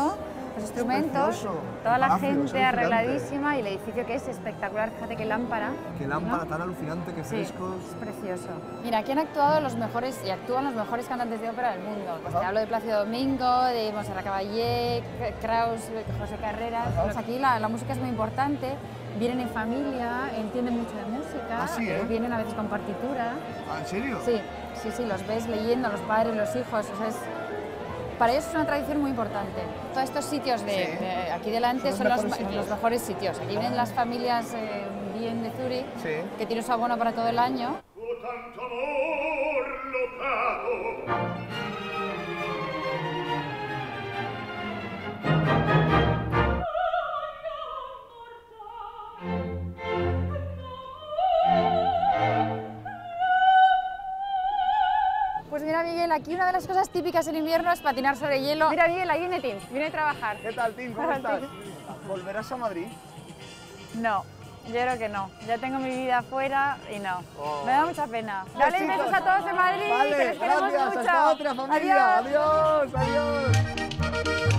los instrumentos, precioso. toda El la palacio, es gente alucinante. arregladísima y el edificio que es espectacular. Fíjate qué lámpara. Qué lámpara ¿no? tan alucinante, qué Sí, frescos. es precioso. Mira, aquí han actuado los mejores y actúan los mejores cantantes de ópera del mundo. Pues te hablo de Plácido Domingo, de Montserrat Caballé, Kraus, José Carreras. Pues aquí la, la música es muy importante. Vienen en familia, entienden mucho de música, ¿Ah, sí, eh? vienen a veces con partitura. ¿En serio? Sí, sí, sí, los ves leyendo, los padres, los hijos, o sea, es, para ellos es una tradición muy importante. Todos estos sitios de, Sí. de aquí delante Son los son los, mejores ma- sitios. los mejores sitios. Aquí vienen las familias eh, bien de Zurich, Sí. que tienen su abono para todo el año. Pues mira, Miguel, aquí una de las cosas típicas en invierno es patinar sobre hielo. Mira, Miguel, ahí viene Tim, viene a trabajar. ¿Qué tal, Tim? ¿Cómo Hola, estás? Tim. ¿Volverás a Madrid? No, yo creo que no. Ya tengo mi vida afuera y no. Oh. Me da mucha pena. Dale chicos. besos a todos en Madrid, que Vale, les queremos gracias. mucho. Hasta otra, familia. Adiós. Adiós, adiós.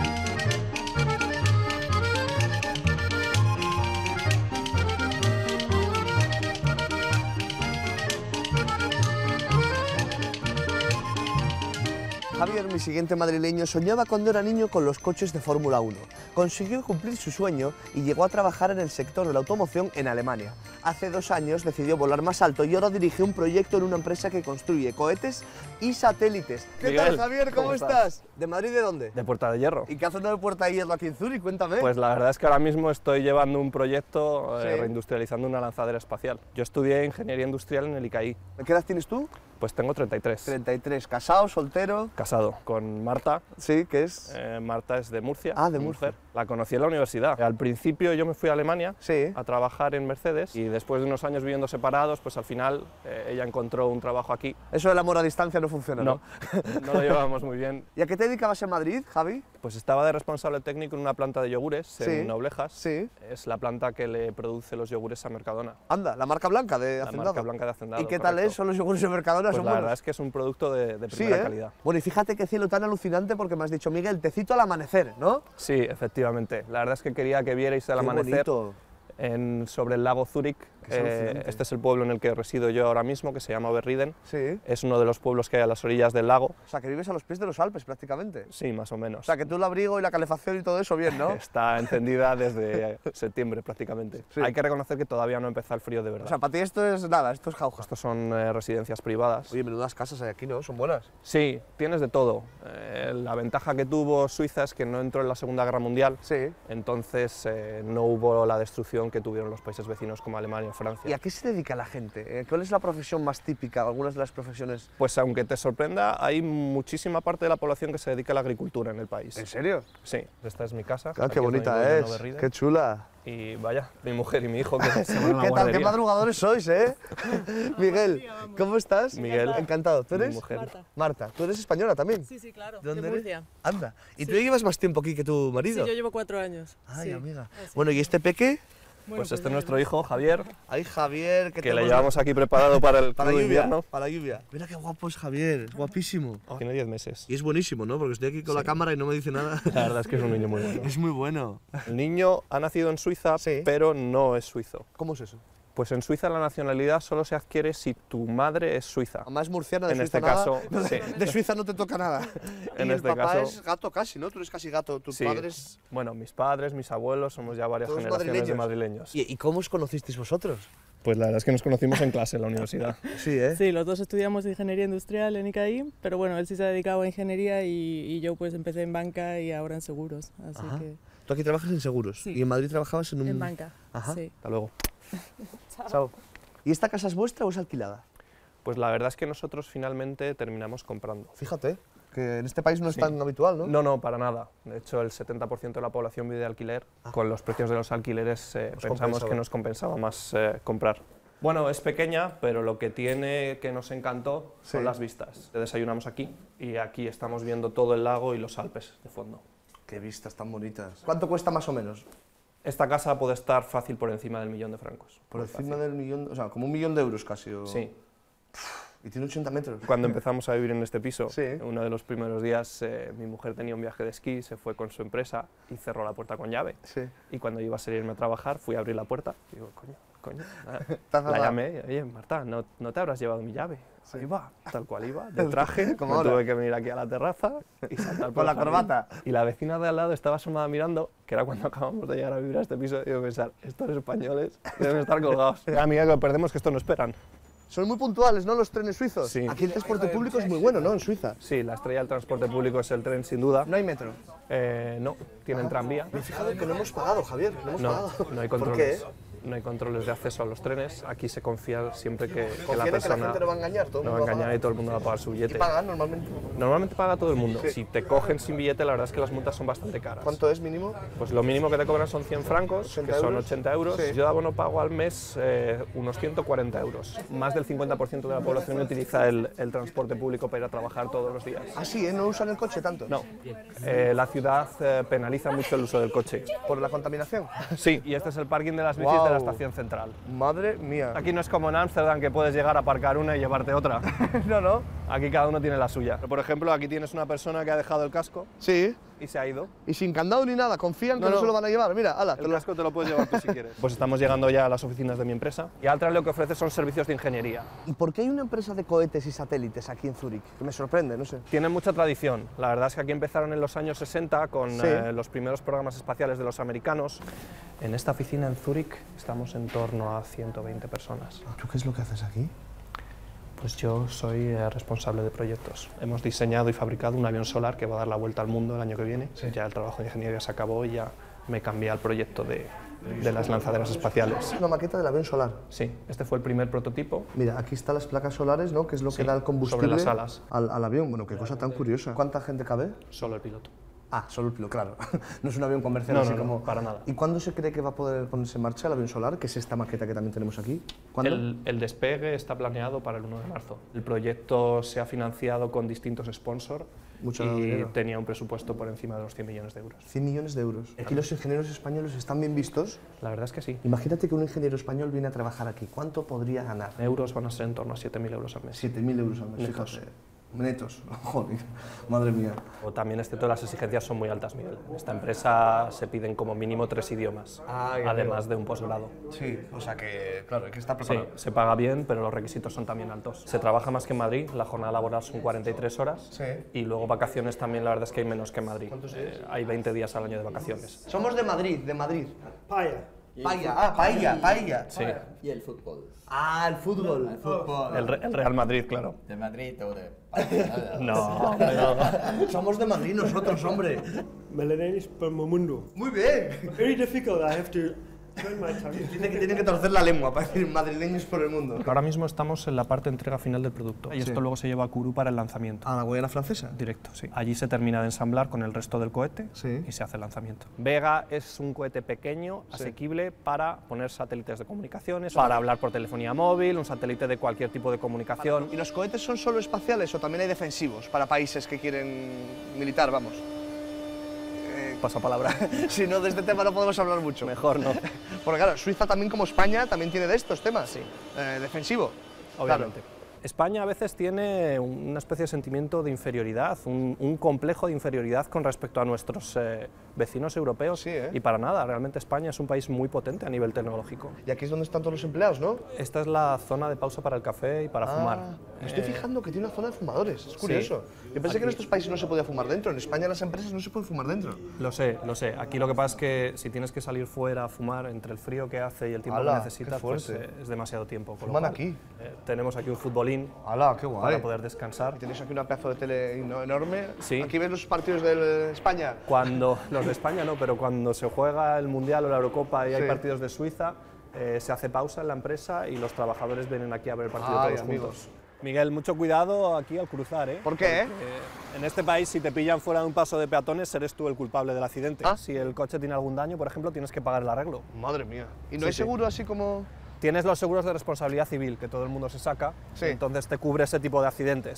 Javier, mi siguiente madrileño, soñaba cuando era niño con los coches de Fórmula uno. Consiguió cumplir su sueño y llegó a trabajar en el sector de la automoción en Alemania. Hace dos años decidió volar más alto y ahora dirige un proyecto en una empresa que construye cohetes y satélites. ¿Qué Miguel, tal, Javier? ¿Cómo, ¿cómo estás? estás? ¿De Madrid de dónde? De Puerta de Hierro. ¿Y qué haces de Puerta de Hierro aquí en Zurich? Cuéntame. Pues la verdad es que ahora mismo estoy llevando un proyecto eh, Sí. reindustrializando una lanzadera espacial. Yo estudié ingeniería industrial en el I C A I. ¿Qué edad tienes tú? Pues tengo treinta y tres. treinta y tres. ¿Casado, soltero? Casado con Marta. Sí, ¿qué es? Eh, Marta es de Murcia. Ah, de mi Murcia. mujer. La conocí en la universidad. Al principio yo me fui a Alemania Sí. a trabajar en Mercedes y después de unos años viviendo separados, pues al final eh, ella encontró un trabajo aquí. Eso del amor a distancia no funciona, ¿no? No, no lo llevábamos muy bien. ¿Y a qué te dedicabas en Madrid, Javi? Pues estaba de responsable técnico en una planta de yogures Sí. en Noblejas. Sí. Es la planta que le produce los yogures a Mercadona. Anda, la marca blanca de La Hacendado. marca blanca de Hacendado. ¿Y qué tal correcto. es? ¿Son los yogures de Mercadona? Pues ¿Son la buenos? verdad es que es un producto de, de Sí, primera ¿eh? calidad. Bueno, y fíjate qué cielo tan alucinante porque me has dicho, Miguel, te cito al amanecer, ¿no? Sí, efectivamente. La verdad es que quería que vierais el Qué amanecer bonito. en, sobre el lago Zúrich. Es Eh, alucinante. este es el pueblo en el que resido yo ahora mismo, que se llama Oberriden. Sí. Es uno de los pueblos que hay a las orillas del lago. O sea, que vives a los pies de los Alpes prácticamente. Sí, más o menos. O sea, que tú el abrigo y la calefacción y todo eso bien, ¿no? Está encendida desde septiembre prácticamente. Sí. Hay que reconocer que todavía no empieza el frío de verdad. O sea, para ti esto es nada, esto es jauja. Estos son eh, residencias privadas. Oye, menudas casas hay aquí, ¿no? Son buenas. Sí, tienes de todo. Eh, la ventaja que tuvo Suiza es que no entró en la Segunda Guerra Mundial, Sí. entonces eh, no hubo la destrucción que tuvieron los países vecinos como Alemania o Francia. ¿Y a qué se dedica la gente? Eh, ¿Cuál es la profesión más típica? Algunas de las profesiones. Pues aunque te sorprenda, hay muchísima parte de la población que se dedica a la agricultura en el país. ¿En serio? Sí, esta es mi casa. Ah, aquí qué es donde bonita vivo yo en es. Oberrida. Qué chula. Y vaya, mi mujer y mi hijo que se van a la ¿Qué tal? ¿Qué guardería. madrugadores sois, eh? Miguel, ¿cómo estás? Miguel. Encantado. ¿Tú Mi eres? mujer. Marta. Marta. ¿Tú eres española también? Sí, sí, claro. ¿De dónde de eres? Murcia. Anda. ¿Y tú Sí. ya llevas más tiempo aquí que tu Sí, marido? yo llevo cuatro años. Ay, sí. amiga. Así. Bueno, ¿y este peque? Bueno, Pues este ya es nuestro llevo. hijo, Javier, Ay, Javier, que, que le tenemos- llevamos aquí preparado para el para crudo lluvia, invierno. para lluvia. Mira qué guapo es Javier, es guapísimo. Tiene diez meses. Y es buenísimo, ¿no? Porque estoy aquí con la cámara y no me dice nada. La verdad es que es un niño muy bueno. Es muy bueno. El niño ha nacido en Suiza, Sí. pero no es suizo. ¿Cómo es eso? Pues en Suiza la nacionalidad solo se adquiere si tu madre es suiza. Además murciana, de En Suiza este nada. caso, de, sí. de Suiza no te toca nada. En y este el papá caso- es gato casi, ¿no? Tú eres casi gato, tus Sí. padres... Bueno, mis padres, mis abuelos, somos ya varias Todos generaciones de madrileños. ¿Y, ¿Y cómo os conocisteis vosotros? Pues la verdad es que nos conocimos en clase en la universidad. Sí, ¿eh? Sí, los dos estudiamos ingeniería industrial en I C A I, pero bueno, él sí se ha dedicado a ingeniería y, y yo pues empecé en banca y ahora en seguros, así Ajá. que Tú aquí trabajas en seguros Sí. y en Madrid trabajabas en un... en banca. Ajá. Sí. Hasta luego. Chao. ¿Y esta casa es vuestra o es alquilada? Pues la verdad es que nosotros finalmente terminamos comprando. Fíjate, que en este país no es Sí. tan habitual, ¿no? No, no, para nada. De hecho, el setenta por ciento de la población vive de alquiler. Con los precios de los alquileres eh, Os pensamos compensaba. que nos compensaba más eh, comprar. Bueno, es pequeña, pero lo que tiene que nos encantó son Sí. las vistas. Desayunamos aquí y aquí estamos viendo todo el lago y los Alpes de fondo. Qué vistas tan bonitas. ¿Cuánto cuesta más o menos? Esta casa puede estar fácil por encima del millón de francos. Por Muy encima fácil. del millón, o sea, como un millón de euros casi. O... Sí. Y tiene ochenta metros. Cuando empezamos a vivir en este piso, Sí. uno de los primeros días, eh, mi mujer tenía un viaje de esquí, se fue con su empresa y cerró la puerta con llave. Sí. Y cuando iba a salirme a trabajar, fui a abrir la puerta y digo, coño, coño. nada. Te has La cerrado. llamé, y, oye, Marta, ¿no, ¿no te habrás llevado mi llave? Ahí va, tal cual iba, de traje, Como me ahora. tuve que venir aquí a la terraza y saltar por Con la el jardín. corbata. Y la vecina de al lado estaba asomada mirando, que era cuando acabamos de llegar a vivir a este piso, y yo pensar, estos españoles deben estar colgados. Amiga, que perdemos que esto no esperan. Son muy puntuales, ¿no?, los trenes suizos. Sí. Aquí el transporte público es muy bueno, ¿no?, en Suiza. Sí, la estrella del transporte público es el tren, sin duda. No hay metro. Eh, no, tienen tranvía. Me he fijado que no hemos pagado, Javier, no hemos No, pagado. no hay ¿Por controles. qué? No hay controles de acceso a los trenes. Aquí se confía siempre que, que Confían la en que la persona gente no va a engañar, todo el no mundo va a va a engañar pagar. y todo el mundo va a pagar su ¿Y billete. pagan normalmente? Normalmente paga todo el mundo. Si te cogen sin billete, la verdad es que las multas son bastante caras. ¿Cuánto es mínimo? Pues lo mínimo que te cobran son cien francos, que ¿ochenta son euros? ochenta euros. Sí. Yo de abono pago al mes eh, unos ciento cuarenta euros. Más del cincuenta por ciento de la población utiliza el, el transporte público para ir a trabajar todos los días. Ah, sí, ¿eh? ¿No usan el coche tanto? No, eh, la ciudad eh, penaliza mucho el uso del coche. ¿Por la contaminación? Sí, y este es el parking de las bicis Guau. de la estación central. Madre mía. Aquí no es como en Ámsterdam, que puedes llegar a aparcar una y llevarte otra. No, no. Aquí cada uno tiene la suya. Por ejemplo, aquí tienes una persona que ha dejado el casco Sí. y se ha ido. Y sin candado ni nada, confían que No, no, no. se lo van a llevar. Mira, ala, te El lo... casco te lo puedes llevar tú si quieres. Pues estamos llegando ya a las oficinas de mi empresa. Y Altra lo que ofrece son servicios de ingeniería. ¿Y por qué hay una empresa de cohetes y satélites aquí en Zúrich? Que me sorprende, no sé. Tienen mucha tradición. La verdad es que aquí empezaron en los años sesenta con Sí. eh, los primeros programas espaciales de los americanos. En esta oficina en Zúrich estamos en torno a ciento veinte personas. ¿Tú qué es lo que haces aquí? Pues yo soy eh, responsable de proyectos. Hemos diseñado y fabricado un avión solar que va a dar la vuelta al mundo el año que viene. Ya el trabajo de ingeniería se acabó y ya me cambié al proyecto de, de las lanzaderas espaciales. Es una maqueta del avión solar. Sí, este fue el primer prototipo. Mira, aquí están las placas solares, ¿no? Que es lo Sí, que da el combustible sobre las alas. Al, al avión. Bueno, qué cosa tan curiosa. ¿Cuánta gente cabe? Solo el piloto. Ah, solo el piloto, claro. No es un avión comercial No, así no, no, como... para nada. ¿Y cuándo se cree que va a poder ponerse en marcha el avión solar? Que es esta maqueta que también tenemos aquí. ¿Cuándo? El, el despegue está planeado para el uno de marzo. El proyecto se ha financiado con distintos sponsors Mucho y dinero. tenía un presupuesto por encima de los cien millones de euros. cien millones de euros. Aquí los ingenieros españoles están bien vistos. La verdad es que sí. Imagínate que un ingeniero español viene a trabajar aquí. ¿Cuánto podría ganar? Euros van a ser en torno a siete mil euros al mes. siete mil euros al mes, Netos. fíjate. Netos. Joder, madre mía. O también es cierto, las exigencias son muy altas, Miguel. En esta empresa se piden como mínimo tres idiomas, Ah, ya además veo. de un posgrado. Sí, o sea que, claro, hay que estar Sí, preparado. se paga bien, pero los requisitos son también altos. Se trabaja más que en Madrid, la jornada laboral son cuarenta y tres horas. Sí. Y luego vacaciones también, la verdad es que hay menos que en Madrid. Eh, hay veinte días al año de vacaciones. Somos de Madrid, de Madrid. Paella. Paella, ah, paella, paella. Sí. Y el fútbol. Ah, el fútbol. El fútbol. El, Re- el Real Madrid, claro. De Madrid o de... No, no. Somos de Madrid nosotros, hombre. Milanese per mundo. Muy bien. Very difficult. I have to turn my tongue. Dice que tienen que torcer la lengua para decir madrileños por el mundo. Ahora mismo estamos en la parte de entrega final del producto y esto Sí. luego se lleva a Kourou para el lanzamiento. ¿A la Guayana francesa? Directo, sí. Allí se termina de ensamblar con el resto del cohete Sí. y se hace el lanzamiento. Vega es un cohete pequeño, Sí. asequible para poner satélites de comunicaciones, para hablar por telefonía móvil, un satélite de cualquier tipo de comunicación. ¿Y los cohetes son solo espaciales o también hay defensivos para países que quieren militar, vamos? Eh, Pasa palabra. si no, de este tema no podemos hablar mucho. Mejor no. Porque claro, Suiza también como España también tiene de estos temas. Sí. Eh, defensivo. Obviamente. España a veces tiene una especie de sentimiento de inferioridad, un, un complejo de inferioridad con respecto a nuestros eh, vecinos europeos. Sí, ¿eh? Y para nada, realmente España es un país muy potente a nivel tecnológico. Y aquí es donde están todos los empleados, ¿no? Esta es la zona de pausa para el café y para Ah, fumar. Me estoy Eh, fijando que tiene una zona de fumadores, es curioso. Yo pensé que en Aquí- estos países no se podía fumar dentro, en España las empresas no se puede fumar dentro. Lo sé, lo sé. Aquí lo que pasa es que si tienes que salir fuera a fumar entre el frío que hace y el tiempo ¡Hala, que necesitas, qué pues fuerte! eh, es demasiado tiempo. con lo Fuman cual, aquí. eh, tenemos aquí un futbolín ¡Hala, qué guay! para poder descansar. Tenéis aquí una pedazo de tele eno- enorme. Sí. Aquí ves los partidos de España. Cuando, los de España no, pero cuando se juega el Mundial o la Eurocopa y hay Sí. partidos de Suiza, eh, se hace pausa en la empresa y los trabajadores vienen aquí a ver el partido Ay, todos amigos. juntos. Miguel, mucho cuidado aquí al cruzar, ¿eh? ¿Por qué, eh? Porque en este país, si te pillan fuera de un paso de peatones, eres tú el culpable del accidente. Ah. Si el coche tiene algún daño, por ejemplo, tienes que pagar el arreglo. Madre mía. ¿Y no Sí, hay sí. seguro así como...? Tienes los seguros de responsabilidad civil, que todo el mundo se saca, Sí. entonces te cubre ese tipo de accidentes.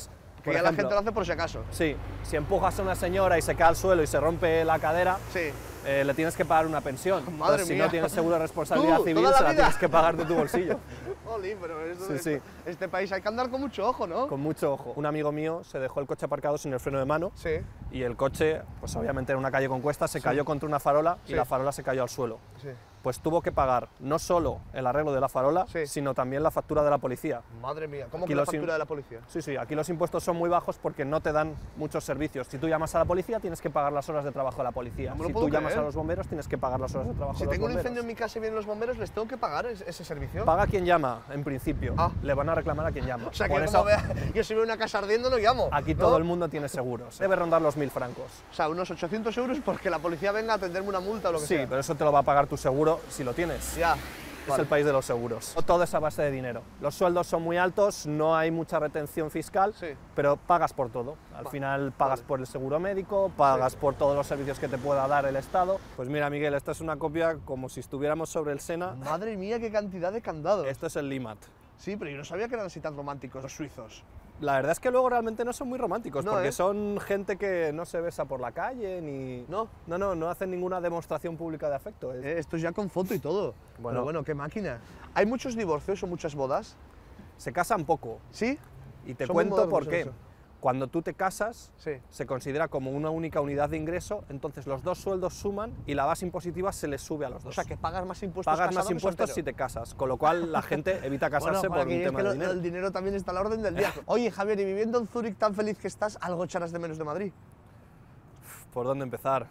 Que ya la gente lo hace por si acaso. Sí, si empujas a una señora y se cae al suelo y se rompe la cadera, sí. eh, le tienes que pagar una pensión. Madre Entonces, mía. Si no tienes seguro de responsabilidad ¿Tú, civil, toda la se la vida? tienes que pagar de tu bolsillo. Jolín, pero esto, Sí, esto- sí. este país hay que andar con mucho ojo, ¿no? Con mucho ojo. Un amigo mío se dejó el coche aparcado sin el freno de mano Sí. y el coche, pues obviamente en una calle con cuestas, se Sí. cayó contra una farola y Sí. la farola se cayó al suelo. Sí. Pues tuvo que pagar no solo el arreglo de la farola, sino también la factura de la policía. Madre mía, ¿cómo Aquí que la los im- factura de la policía? Sí, sí, aquí los impuestos son muy bajos porque no te dan muchos servicios. Si tú llamas a la policía, tienes que pagar las horas de trabajo de la policía. No me lo Si puedo tú llamas creer. a los bomberos, tienes que pagar las horas de trabajo Si de los tengo un bomberos. incendio en mi casa y vienen los bomberos, ¿les tengo que pagar es- ese servicio? Paga quien llama, en principio. Le van a reclamar a quien llama. O sea, que Por yo, eso, como vea- yo si veo una casa ardiendo no llamo. aquí ¿no? todo el mundo tiene seguros. Debe rondar los mil francos. O sea, unos ochocientos euros porque la policía venga a atenderme una multa o lo que Sí, sea. pero eso te lo va a pagar tu seguro si lo tienes. Ya. Es Vale. el país de los seguros. Todo es a base de dinero. Los sueldos son muy altos, no hay mucha retención fiscal, pero pagas por todo. Al final pagas por el seguro médico, pagas por todos los servicios que te pueda dar el Estado. Pues mira, Miguel, esta es una copia como si estuviéramos sobre el Sena. Madre mía, qué cantidad de candados. Esto es el Limat. Sí, pero yo no sabía que eran así tan románticos los suizos. La verdad es que luego realmente no son muy románticos, No, porque ¿eh? son gente que no se besa por la calle, ni... No. No, no, no hacen ninguna demostración pública de afecto. Es- Eh, esto es ya con foto y todo. Bueno. Bueno, bueno, qué máquina. ¿Hay muchos divorcios o muchas bodas? Se casan poco. ¿Sí? Y te Son muy cuento por modernos en qué. eso. Cuando tú te casas, Sí. se considera como una única unidad de ingreso, entonces los dos sueldos suman y la base impositiva se les sube a los dos. O sea, que pagas más impuestos Pagas casado más que impuestos soltero. si te casas, con lo cual la gente evita casarse Bueno, por un aquí es tema que de lo- dinero. el dinero también está a la orden del día. Oye, Javier, y viviendo en Zúrich tan feliz que estás, ¿algo echarás de menos de Madrid? ¿Por dónde empezar?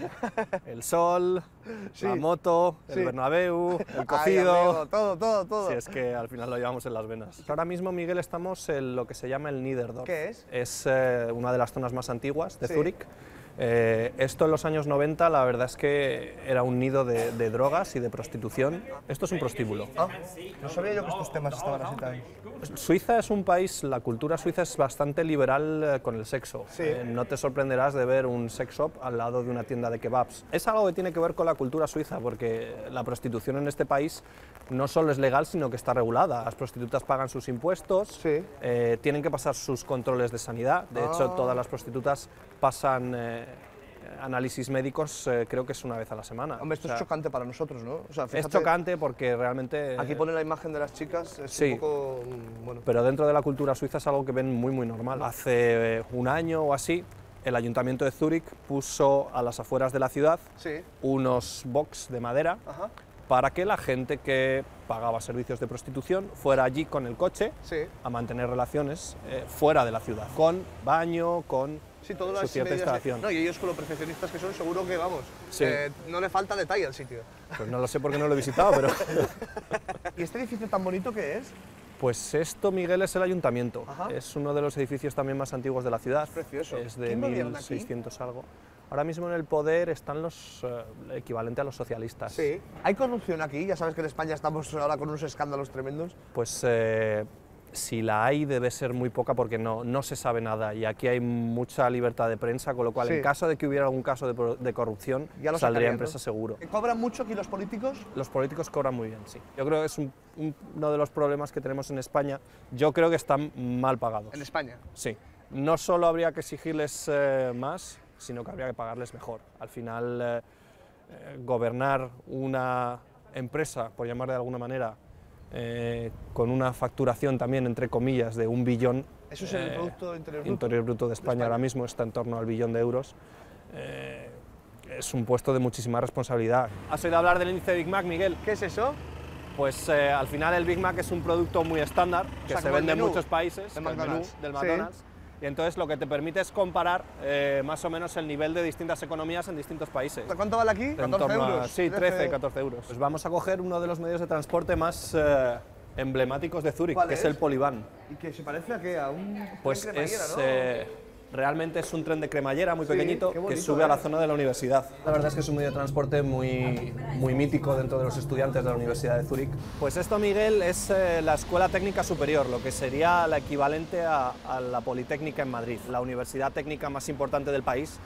El sol, Sí. la moto, Sí. el Bernabéu, el Ay, cocido... amigo, todo, todo, todo. Si es que al final lo llevamos en las venas. Ahora mismo, Miguel, estamos en lo que se llama el Niederdorf. ¿Qué es? Es eh, una de las zonas más antiguas de Sí. Zúrich. Eh, esto en los años noventa, la verdad es que era un nido de, de drogas y de prostitución. Esto es un prostíbulo. Ah, no sabía yo que estos temas estaban así también. Suiza es un país, la cultura suiza es bastante liberal eh, con el sexo. Sí. Eh, no te sorprenderás de ver un sex shop al lado de una tienda de kebabs. Es algo que tiene que ver con la cultura suiza, porque la prostitución en este país no solo es legal, sino que está regulada. Las prostitutas pagan sus impuestos, eh, tienen que pasar sus controles de sanidad. De hecho, Ah. todas las prostitutas pasan eh, análisis médicos, eh, creo que es una vez a la semana. Hombre, esto O sea, es chocante para nosotros, ¿no? O sea, es fíjate, chocante porque realmente... Aquí pone la imagen de las chicas, es Sí. un poco... mm, Bueno. Pero dentro de la cultura suiza es algo que ven muy muy normal. Hace eh, un año o así, el Ayuntamiento de Zúrich puso a las afueras de la ciudad Sí. unos box de madera Ajá. para que la gente que pagaba servicios de prostitución fuera allí con el coche Sí. a mantener relaciones eh, fuera de la ciudad, con baño, con Sí, todas su las cierta medidas de- instalación. No, y ellos con lo perfeccionistas que son, seguro que, vamos, Sí. eh, no le falta detalle al sitio. Pues no lo sé porque no lo he visitado, pero... ¿Y este edificio tan bonito que es? Pues esto, Miguel, es el ayuntamiento. Ajá. Es uno de los edificios también más antiguos de la ciudad. Es precioso. Es de ¿Quién gobierna mil aquí? seiscientos algo. Ahora mismo en el poder están los eh, equivalente a los socialistas. Sí. ¿Hay corrupción aquí? Ya sabes que en España estamos ahora con unos escándalos tremendos. Pues eh, si la hay debe ser muy poca porque no, no se sabe nada y aquí hay mucha libertad de prensa, con lo cual Sí. en caso de que hubiera algún caso de, pro- de corrupción Ya lo saldría sacarían, en presa ¿no? seguro. ¿Cobran mucho aquí los políticos? Los políticos cobran muy bien, sí. Yo creo que es un- un- uno de los problemas que tenemos en España. Yo creo que están mal pagados. En España. Sí. No solo habría que exigirles eh, más, sino que habría que pagarles mejor. Al final, eh, eh, gobernar una empresa, por llamarle de alguna manera, eh, con una facturación también, entre comillas, de un billón. Eso es el eh, Producto Interior Bruto. Interior Bruto de España, España. ahora mismo está en torno al billón de euros. Eh, es un puesto de muchísima responsabilidad. ¿Has oído hablar del índice de Big Mac, Miguel? ¿Qué es eso? Pues eh, al final el Big Mac es un producto muy estándar, que sea, se como el vende en menú muchos países, de el menú McDonald's. del Sí. McDonald's. Y entonces lo que te permite es comparar eh, más o menos el nivel de distintas economías en distintos países. ¿Cuánto vale aquí? En ¿catorce torno a- euros? sí, trece, catorce euros. Pues vamos a coger uno de los medios de transporte más eh, emblemáticos de Zúrich, ¿Cuál que es? es? el Polibán. ¿Y que se parece a qué? A un Pues tren cremallera, es, ¿no? eh, realmente es un tren de cremallera muy Sí, pequeñito qué que bonito, sube a la ¿eh? zona de la universidad. La verdad es que es un medio de transporte muy, muy mítico dentro de los estudiantes de la Universidad de Zúrich. Pues esto, Miguel, es eh, la Escuela Técnica Superior, lo que sería la equivalente a, a la Politécnica en Madrid, la universidad técnica más importante del país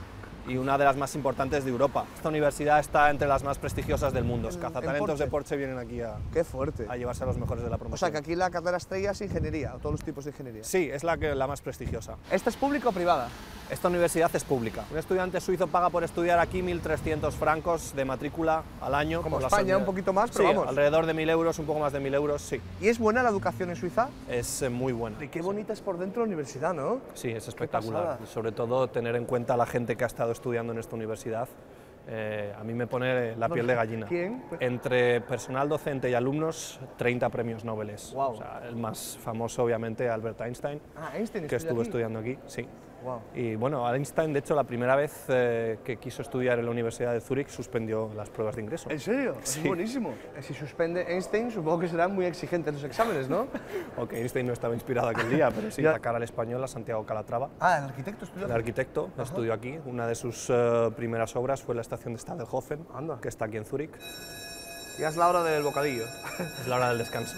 y una de las más importantes de Europa. Esta universidad está entre las más prestigiosas del mundo. Los cazatalentos de Porsche vienen aquí a, Qué fuerte. a llevarse a los mejores de la promoción. O sea, que aquí la carrera estrella es ingeniería, o todos los tipos de ingeniería. Sí, es la, que, la más prestigiosa. ¿Esta es pública o privada? Esta universidad es pública. Un estudiante suizo paga por estudiar aquí mil trescientos francos de matrícula al año. Como por la España, sociedad. un poquito más, pero sí, vamos. alrededor de mil euros, un poco más de mil euros, sí. ¿Y es buena la educación en Suiza? Es eh, muy buena. Y qué bonita es por dentro la universidad, ¿no? Sí, es Qué espectacular. pasada. Sobre todo tener en cuenta a la gente que ha estado estudiando en esta universidad. Eh, a mí me pone la piel de gallina. ¿Quién? Entre personal docente y alumnos, treinta premios Nobel. Wow. O sea, el más famoso, obviamente, Albert Einstein, Ah, Einstein que estudia estuvo aquí. estudiando aquí. Sí. Wow. Y bueno, Einstein, de hecho, la primera vez eh, que quiso estudiar en la Universidad de Zúrich, suspendió las pruebas de ingreso. ¿En serio? Sí. Es buenísimo. Si suspende Einstein, supongo que serán muy exigentes los exámenes, ¿no? Ok, Einstein no estaba inspirado aquel día, pero sí, Ya. sacar al español a Santiago Calatrava. Ah, el arquitecto estudió El aquí. arquitecto Ajá. estudió aquí. Una de sus eh, primeras obras fue la estación de Stadelhofen, Anda. que está aquí en Zúrich. Ya es la hora del bocadillo. Es la hora del descanso.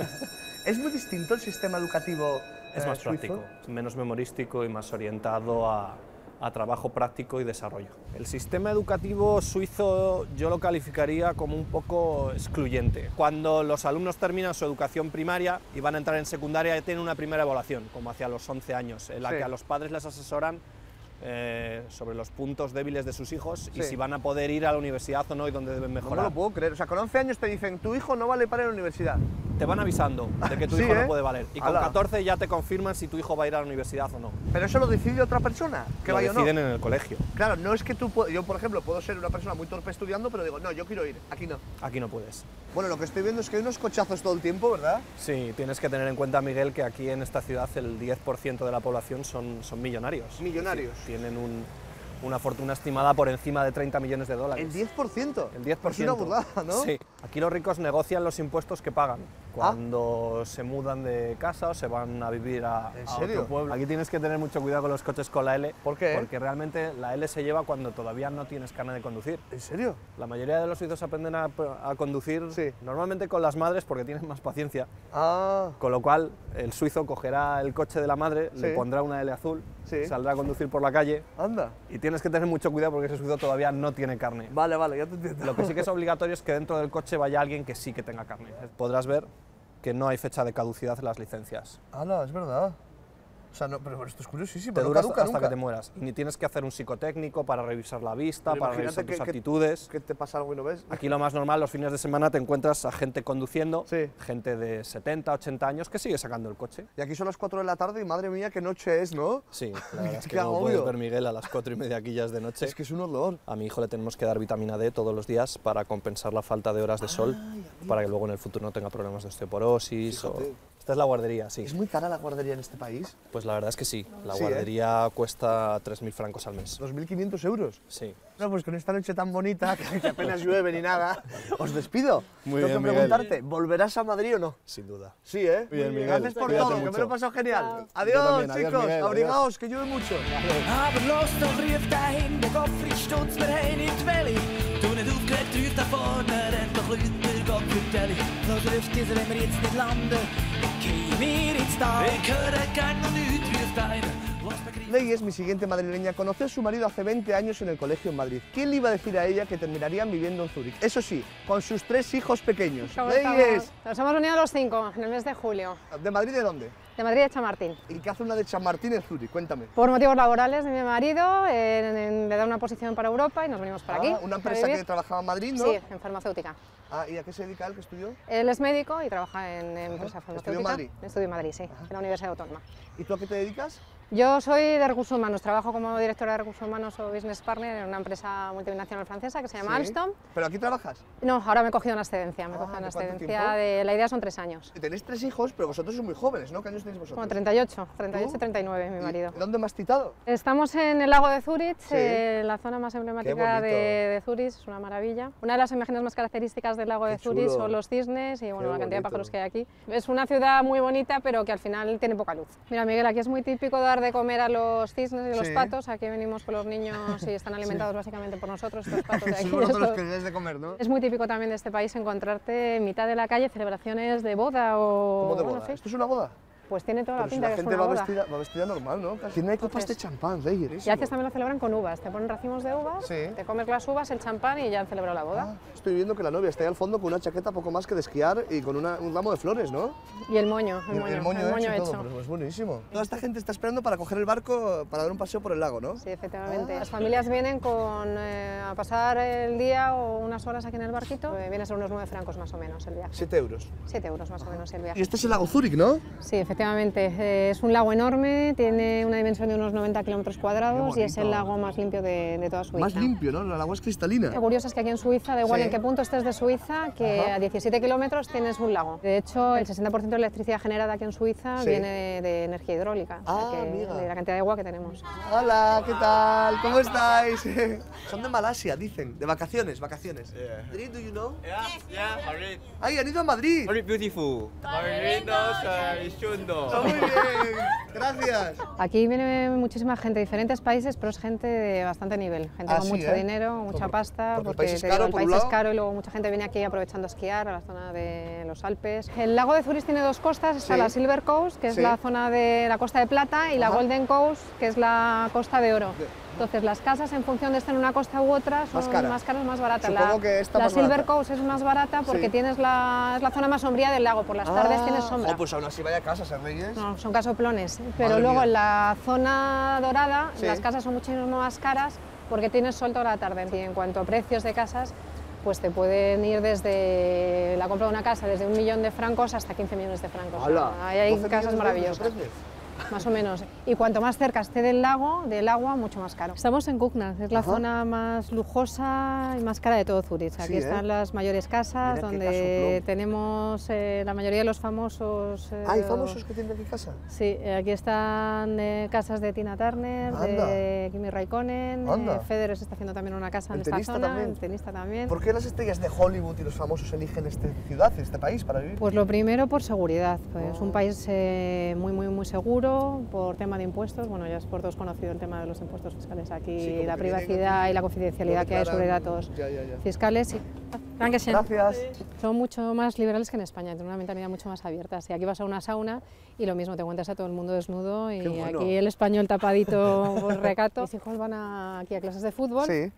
¿Es muy distinto el sistema educativo Es eh, más suizo? práctico, es menos memorístico y más orientado a, a trabajo práctico y desarrollo. El sistema educativo suizo yo lo calificaría como un poco excluyente. Cuando los alumnos terminan su educación primaria y van a entrar en secundaria, ya tienen una primera evaluación, como hacia los once años, en la Sí. que a los padres les asesoran eh, sobre los puntos débiles de sus hijos y Sí. si van a poder ir a la universidad o no y dónde deben No me mejorar. lo puedo creer. O sea, con once años te dicen, tu hijo no vale para ir a la universidad. Te van avisando de que tu Sí, hijo ¿eh? no puede valer y con Ala. catorce ya te confirman si tu hijo va a ir a la universidad o no. Pero eso lo decide otra persona, que Lo vaya o no. deciden en el colegio. Claro, no es que tú, pu- yo por ejemplo, puedo ser una persona muy torpe estudiando, pero digo, no, yo quiero ir, aquí no. Aquí no puedes. Bueno, lo que estoy viendo es que hay unos cochazos todo el tiempo, ¿verdad? Sí, tienes que tener en cuenta, Miguel, que aquí en esta ciudad el diez por ciento de la población son, son millonarios. Millonarios. Es decir, tienen un, una fortuna estimada por encima de treinta millones de dólares. El diez por ciento. El diez por ciento. Es una burrada, ¿no? Sí. Aquí los ricos negocian los impuestos que pagan cuando se mudan de casa o se van a vivir a, ¿En a serio? otro pueblo. Aquí tienes que tener mucho cuidado con los coches con la L. ¿Por qué? Porque realmente la L se lleva cuando todavía no tienes carnet de conducir. ¿En serio? La mayoría de los suizos aprenden a, a conducir Sí. normalmente con las madres porque tienen más paciencia. Ah, Con lo cual, el suizo cogerá el coche de la madre, Sí. le pondrá una L azul, Sí. saldrá a conducir por la calle anda. y tienes que tener mucho cuidado porque ese suizo todavía no tiene carne. Vale, vale, ya te entiendo. Lo que sí que es obligatorio es que dentro del coche vaya alguien que sí que tenga carne. Podrás ver que no hay fecha de caducidad en las licencias. Ah, no, es verdad. O sea, no, pero esto es curiosísimo. Te no dura caduca hasta nunca. que te mueras. Y ni tienes que hacer un psicotécnico para revisar la vista, Pero para imagínate revisar tus que- que- aptitudes. ¿Qué te pasa algo y no ves? Aquí lo más normal, los fines de semana te encuentras a gente conduciendo, Sí. gente de setenta, ochenta años que sigue sacando el coche. Y aquí son las cuatro de la tarde y madre mía, qué noche es, ¿no? Sí, la verdad es Qué que no agobio. puedes ver, Miguel, a las cuatro y media aquí ya es de noche. Es que es un horror. A mi hijo le tenemos que dar vitamina D todos los días para compensar la falta de horas de sol, para que luego en el futuro no tenga problemas de osteoporosis. O... Fíjate. Esta es la guardería, sí. ¿Es muy cara la guardería en este país? Pues la verdad es que sí. La Sí, ¿eh? guardería cuesta tres mil francos al mes. dos mil quinientos euros. Sí. No, pues con esta noche tan bonita, que apenas llueve ni nada, os despido. Muy Tengo bien, que Miguel. preguntarte, ¿volverás a Madrid o no? Sin duda. Sí, ¿eh? Bien, Miguel. Gracias por Cuídate todo, que me mucho. lo he pasado genial. Yo Adiós, también. Adiós, chicos. Miguel. Abrigaos, que llueve mucho. Aber los doch, rief dahin, der Gottfried Stutz, wir haben nicht Welle. Du nicht aufgeregt, rief da vorne, rennt doch Leute, der Gottfried Telly. Los rief dieser, wenn wir jetzt nicht landen, gehen wir ins Tal. Ich höre gern noch nichts, rief einer. Leyes, mi siguiente madrileña, conoció a su marido hace veinte años en el colegio en Madrid. ¿Quién le iba a decir a ella que terminarían viviendo en Zúrich? Eso sí, con sus tres hijos pequeños. ¿Cómo Leyes, estamos? Nos hemos unido los cinco en el mes de julio. ¿de Madrid de dónde? De Madrid de Chamartín. ¿Y qué hace una de Chamartín en Zúrich? Cuéntame. Por motivos laborales de mi marido, eh, en- le da una posición para Europa y nos venimos para Ah, aquí. una para empresa vivir. que trabajaba en Madrid, ¿no? Sí, en farmacéutica. Ah, ¿y a qué se dedica él que estudió? Él es médico y trabaja en empresa farmacéutica. ¿Estudió en Madrid? Estudio en Madrid, sí, en la Universidad Autónoma. ¿Y tú a qué te dedicas? Yo soy de recursos humanos, trabajo como directora de recursos humanos o business partner en una empresa multinacional francesa que se llama Sí. Alstom. ¿Pero aquí trabajas? No, ahora me he cogido una excedencia, me he Ah, cogido una ¿de cuánto excedencia tiempo? de, la idea son tres años. Tenéis tres hijos, pero vosotros sois muy jóvenes, ¿no? ¿Qué años tenéis vosotros? Como treinta y ocho, treinta y ocho ¿Tú? y treinta y nueve mi marido. ¿Y dónde mastitado? Estamos en el lago de Zúrich, Sí. eh, la zona más emblemática bonito. de, de Zúrich, es una maravilla. Una de las imágenes más características del lago de Qué Zúrich chulo. son los cisnes y bueno, Qué la cantidad de bonito. pájaros que hay aquí. Es una ciudad muy bonita, pero que al final tiene poca luz. Mira, Miguel, aquí es muy típico dar de comer a los cisnes y los Sí. patos. Aquí venimos con los niños y están alimentados básicamente por nosotros, estos patos de aquí. Sois vosotros los estos- que les dais de comer, ¿no? Es muy típico también de este país encontrarte en mitad de la calle celebraciones de boda o... ¿Cómo de bueno, boda? sí. ¿Esto es una boda? Pues tiene toda la Pero si pinta la que es gente una va boda. vestida, va vestida normal, ¿no? Tiene copas de champán, Reyes. Y a veces también lo celebran con uvas, te ponen racimos de uvas, Sí. te comes las uvas, el champán y ya han celebrado la boda. Ah, estoy viendo que la novia está ahí al fondo con una chaqueta poco más que de esquiar y con una- un ramo de flores, ¿no? Y el moño, el Y moño, el moño, el moño hecho, y todo, hecho. pero es buenísimo. Toda esta gente está esperando para coger el barco para dar un paseo por el lago, ¿no? Sí, efectivamente. Ah. Las familias vienen con, eh, a pasar el día o unas horas aquí en el barquito. Eh, viene a ser unos nueve francos más o menos el viaje. Siete euros. Siete euros más o menos el viaje. Y este es el lago Zúrich, ¿no? Sí, efectivamente. Eh, es un lago enorme, tiene una dimensión de unos noventa kilómetros cuadrados y es el lago más limpio de, de toda Suiza. Más limpio, ¿no? El agua es cristalina. Lo curioso es que aquí en Suiza, da igual Sí. en qué punto estés de Suiza, que Ajá. a diecisiete kilómetros tienes un lago. De hecho, el sesenta por ciento de la electricidad generada aquí en Suiza Sí. viene de, de energía hidráulica, o sea Ah, que- amiga. de la cantidad de agua que tenemos. Hola, ¿qué tal? ¿Cómo estáis? Son de Malasia, dicen. De vacaciones, vacaciones. Madrid, do you know? Yeah, yeah, Madrid. ¡Ay, han ido a Madrid! Madrid beautiful. Madrid no es chundo. Muy bien, gracias. Aquí viene muchísima gente de diferentes países, pero es gente de bastante nivel, gente Ah, con sí, mucho ¿eh? dinero, mucha Porque- pasta, porque el país es te caro, digo, el por un país es lado. caro y luego mucha gente viene aquí aprovechando a esquiar a la zona de los Alpes. El lago de Zurich tiene dos costas, está Sí. la Silver Coast, que es Sí. la zona de la costa de plata, y la Ajá. Golden Coast, que es la costa de oro. Entonces las casas en función de estar en una costa u otra son Más cara. más caras o más baratas. Supongo la que esta la más Silver barata. Coast es más barata porque Sí. tienes la, es la zona más sombría del lago, por las tardes Ah, tienes sombra. Oh, pues aún así vaya a casa, ¿se Reyes? No, son casoplones. Pero Madre luego mía. en la zona dorada Sí. las casas son muchísimo más caras porque tienes sol toda la tarde. Y en cuanto a precios de casas, pues te pueden ir desde la compra de una casa desde un millón de francos hasta quince millones de francos. ¡Hala! Ahí hay doce casas millones de maravillosas. euros de precio. Más o menos. Y cuanto más cerca esté del lago, del agua, mucho más caro. Estamos en Kukna, es la Ajá. zona más lujosa y más cara de todo Zurich. Aquí Sí, ¿eh? están las mayores casas, Mira qué donde casoplón. tenemos eh, la mayoría de los famosos. eh, ¿Hay famosos que tienen aquí casa? Sí, eh, aquí están eh, casas de Tina Turner, de Kimi Raikkonen, Anda. eh, Federer se está haciendo también una casa en ¿El esta tenista zona, también? el tenista también. ¿Por qué las estrellas de Hollywood y los famosos eligen esta ciudad, este país para vivir? Pues lo primero por seguridad, pues es Oh. un país eh, muy muy muy seguro, por tema de impuestos, bueno ya es por todos conocido el tema de los impuestos fiscales aquí, Sí, como la que vienen privacidad aquí, y la confidencialidad lo que hay sobre declaran. datos Ya, ya, ya. fiscales. Sí. Gracias. Son mucho más liberales que en España, tienen una mentalidad mucho más abierta. Si aquí vas a una sauna y lo mismo, te encuentras a todo el mundo desnudo y Qué bueno. aquí el español tapadito por recato. Mis hijos van a- aquí a clases de fútbol. Sí.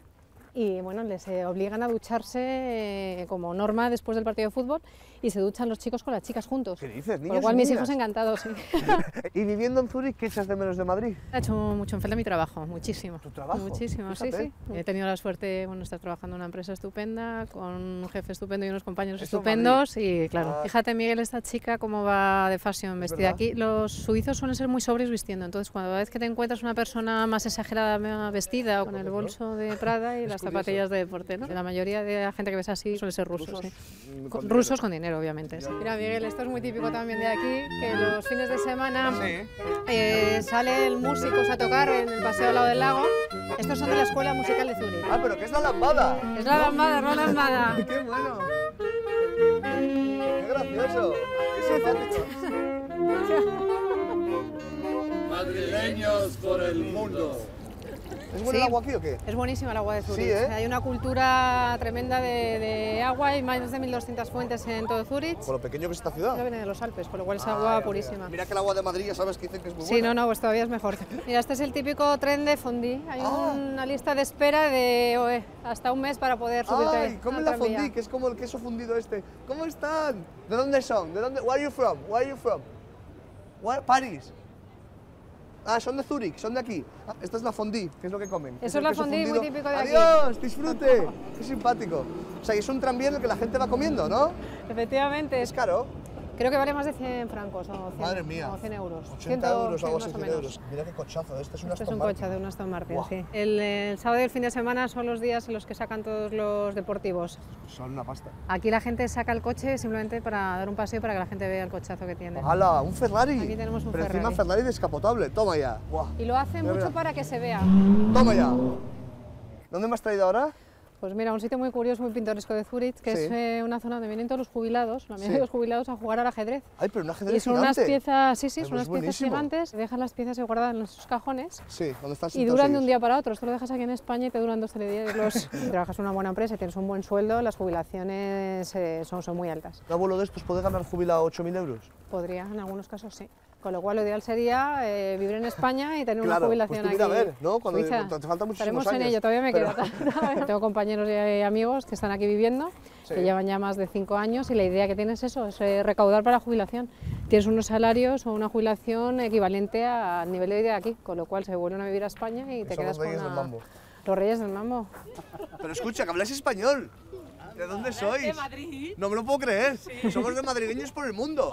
Y bueno, les eh, obligan a ducharse eh, como norma después del partido de fútbol y se duchan los chicos con las chicas juntos. ¿Qué dices, Por niños lo cual y mis niñas? hijos encantados. Sí. ¿Y viviendo en Zúrich, qué echas de menos de Madrid? Ha hecho mucho en falta mi trabajo, muchísimo. ¿Tu trabajo? Muchísimo, sí, Fíjate. sí. He tenido la suerte bueno, de estar trabajando en una empresa estupenda, con un jefe estupendo y unos compañeros Eso en estupendos. Y claro, Ah. fíjate Miguel, esta chica cómo va de fashion vestida. verdad. Aquí los suizos suelen ser muy sobrios vistiendo, entonces cuando vez que te encuentras una persona más exagerada vestida, con el bolso de Prada y las curioso. zapatillas de deporte, ¿no? La mayoría de la gente que ves así suele ser rusos. Rusos, sí. mm, Con- con dinero. rusos con dinero, obviamente. sí. Mira Miguel, esto es muy típico también de aquí, que los fines de semana eh, salen músicos a tocar en el paseo al lado del lago. Estos son de la Escuela Musical de Zúrich. Ah, pero que es la lambada. Es la lambada, no la lambada. ¡Qué bueno! ¡Qué gracioso! ¡Qué simpático! Madrileños por el mundo. ¿Es bueno el agua aquí o qué? Es buenísima el agua de Zúrich. Sí, ¿eh? Hay una cultura tremenda de, de agua, hay más de mil doscientas fuentes en todo Zúrich. Por lo pequeño que es esta ciudad. Ya viene de los Alpes, con lo cual es Ah, agua mira, purísima. Mira. Mira que el agua de Madrid ya sabes que dicen que es muy Sí, buena. no, no, pues todavía es mejor. Mira, este es el típico tren de fondue. Hay Ah. una lista de espera de oe, hasta un mes para poder subirte Ay, ¿cómo al es la tranvía. fondue? Que es como el queso fundido este. ¿Cómo están? ¿De dónde son? ¿De dónde? Where are you from? Where are you from? Where? Paris. Ah, son de Zúrich, son de aquí. Ah, esta es la fondue, que es lo que comen. Eso es el la queso fondue, muy fundido. típico de aquí. ¡Adiós! ¡Disfrute! ¡Qué simpático! O sea, y es un tranvía en el que la gente va comiendo, ¿no? Efectivamente. Es caro. Creo que vale más de cien francos o cien, Madre mía. o cien euros. ochenta cien, euros, cien algo más así, o cien menos. euros. Mira qué cochazo, este es un Este es Aston un Martin. coche de un Aston Martin, Buah. sí. El, el sábado y el fin de semana son los días en los que sacan todos los deportivos. Son una pasta. Aquí la gente saca el coche simplemente para dar un paseo para que la gente vea el cochazo que tiene. ¡Hala! ¡Un Ferrari! Aquí tenemos un Pero Ferrari. encima Ferrari descapotable. Toma ya. Buah. Y lo hace Mira, mucho mira. para que se vea. Toma ya. ¿Dónde me has traído ahora? Pues mira, un sitio muy curioso, muy pintoresco de Zúrich, que Sí. es eh, una zona donde vienen todos los jubilados, la mayoría Sí. de los jubilados, a jugar al ajedrez. Ay, pero un ajedrez Y son gigante. unas piezas, sí, sí, Ay, son pues unas piezas buenísimo. gigantes, dejan las piezas ahí guardadas en esos cajones Sí, ¿dónde están y sentados duran de ellos? un día para otro. Esto lo dejas aquí en España y te duran dos o tres días. Los... Si trabajas en una buena empresa y tienes un buen sueldo, las jubilaciones eh, son, son muy altas. ¿Un abuelo de estos puede ganar jubilado ocho mil euros? Podría, en algunos casos sí. Con lo cual lo ideal sería eh, vivir en España y tener claro, una jubilación pues tú aquí. mira a ver, ¿no? Cuando Suiza. te faltan muchísimos Estaremos años. en ello, todavía me pero... queda. Tengo compañeros y amigos que están aquí viviendo, sí. que llevan ya más de cinco años y la idea que tienes es eso, es eh, recaudar para la jubilación. Tienes unos salarios o una jubilación equivalente al nivel de vida de aquí, con lo cual se vuelven a vivir a España y te Son quedas los reyes con del la... mambo. Los reyes del mambo. Pero escucha, que habláis español. ¿De dónde sois? De Madrid. No me lo puedo creer. Sí. Somos de madrileños por el mundo.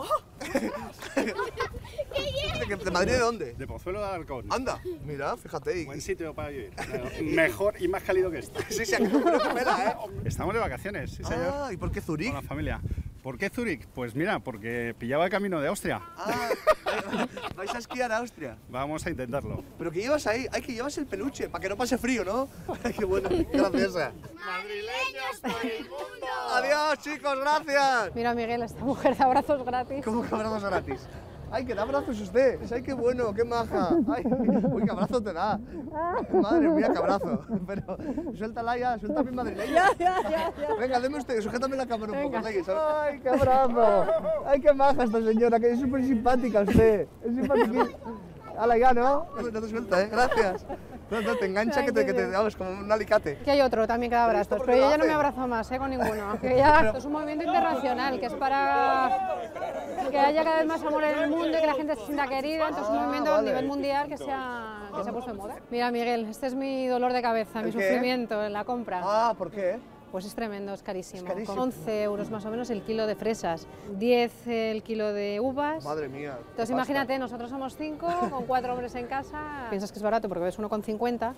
¿De, ¿De Madrid de dónde? De Pozuelo de Alarcón. Anda, mira, fíjate. Buen sitio para vivir. Mejor y más cálido que este. Sí, sí, aquí no me pela, ¿eh? Estamos de vacaciones, sí, señor. Ah, ¿y por qué Zurich? Con la familia. ¿Por qué Zurich? Pues mira, porque pillaba el camino de Austria. Ah, ¿vais a esquiar a Austria? Vamos a intentarlo. ¿Pero qué llevas ahí? Hay que llevas el peluche, para que no pase frío, ¿no? Qué bueno, graciosa. Madrileños por el mundo. Adiós, chicos, gracias. Mira, Miguel, esta mujer da abrazos gratis. ¿Cómo que abrazos gratis? ¡Ay, que da abrazos usted! ¡Ay, qué bueno, qué maja! ¡Ay, uy, qué abrazo te da! Madre mía, qué abrazo. Pero suéltala ya, suelta mi madrileña. Ya, ya, ya, ya. Venga, deme usted, sujétame la cámara un Venga. poco. Reyes, ¡ay, qué abrazo! ¡Ay, qué maja esta señora! Que es súper simpática usted. Es simpática. ¡Hala, ya, ¿no? No, no te suelta, ¿eh? Gracias. No, no, te engancha que te, que te, vamos, como un alicate. Que hay otro también que da ¿Pero esto abrazos, por qué pero yo lo ya no me hacen? abrazo más eh, con ninguno. Que ya, esto es un movimiento internacional, que es para que haya cada vez más amor en el mundo y que la gente se sienta querida. Entonces es un movimiento a nivel mundial que se ha, que se ha puesto de moda. Mira, Miguel, este es mi dolor de cabeza, mi ¿El qué? sufrimiento en la compra. Ah, ¿por qué? Pues es tremendo, es carísimo. Es carísimo. Con once euros más o menos el kilo de fresas, diez el kilo de uvas. Madre mía. Entonces imagínate, nosotros somos cinco, con cuatro hombres en casa. Piensas que es barato porque ves uno con cincuenta.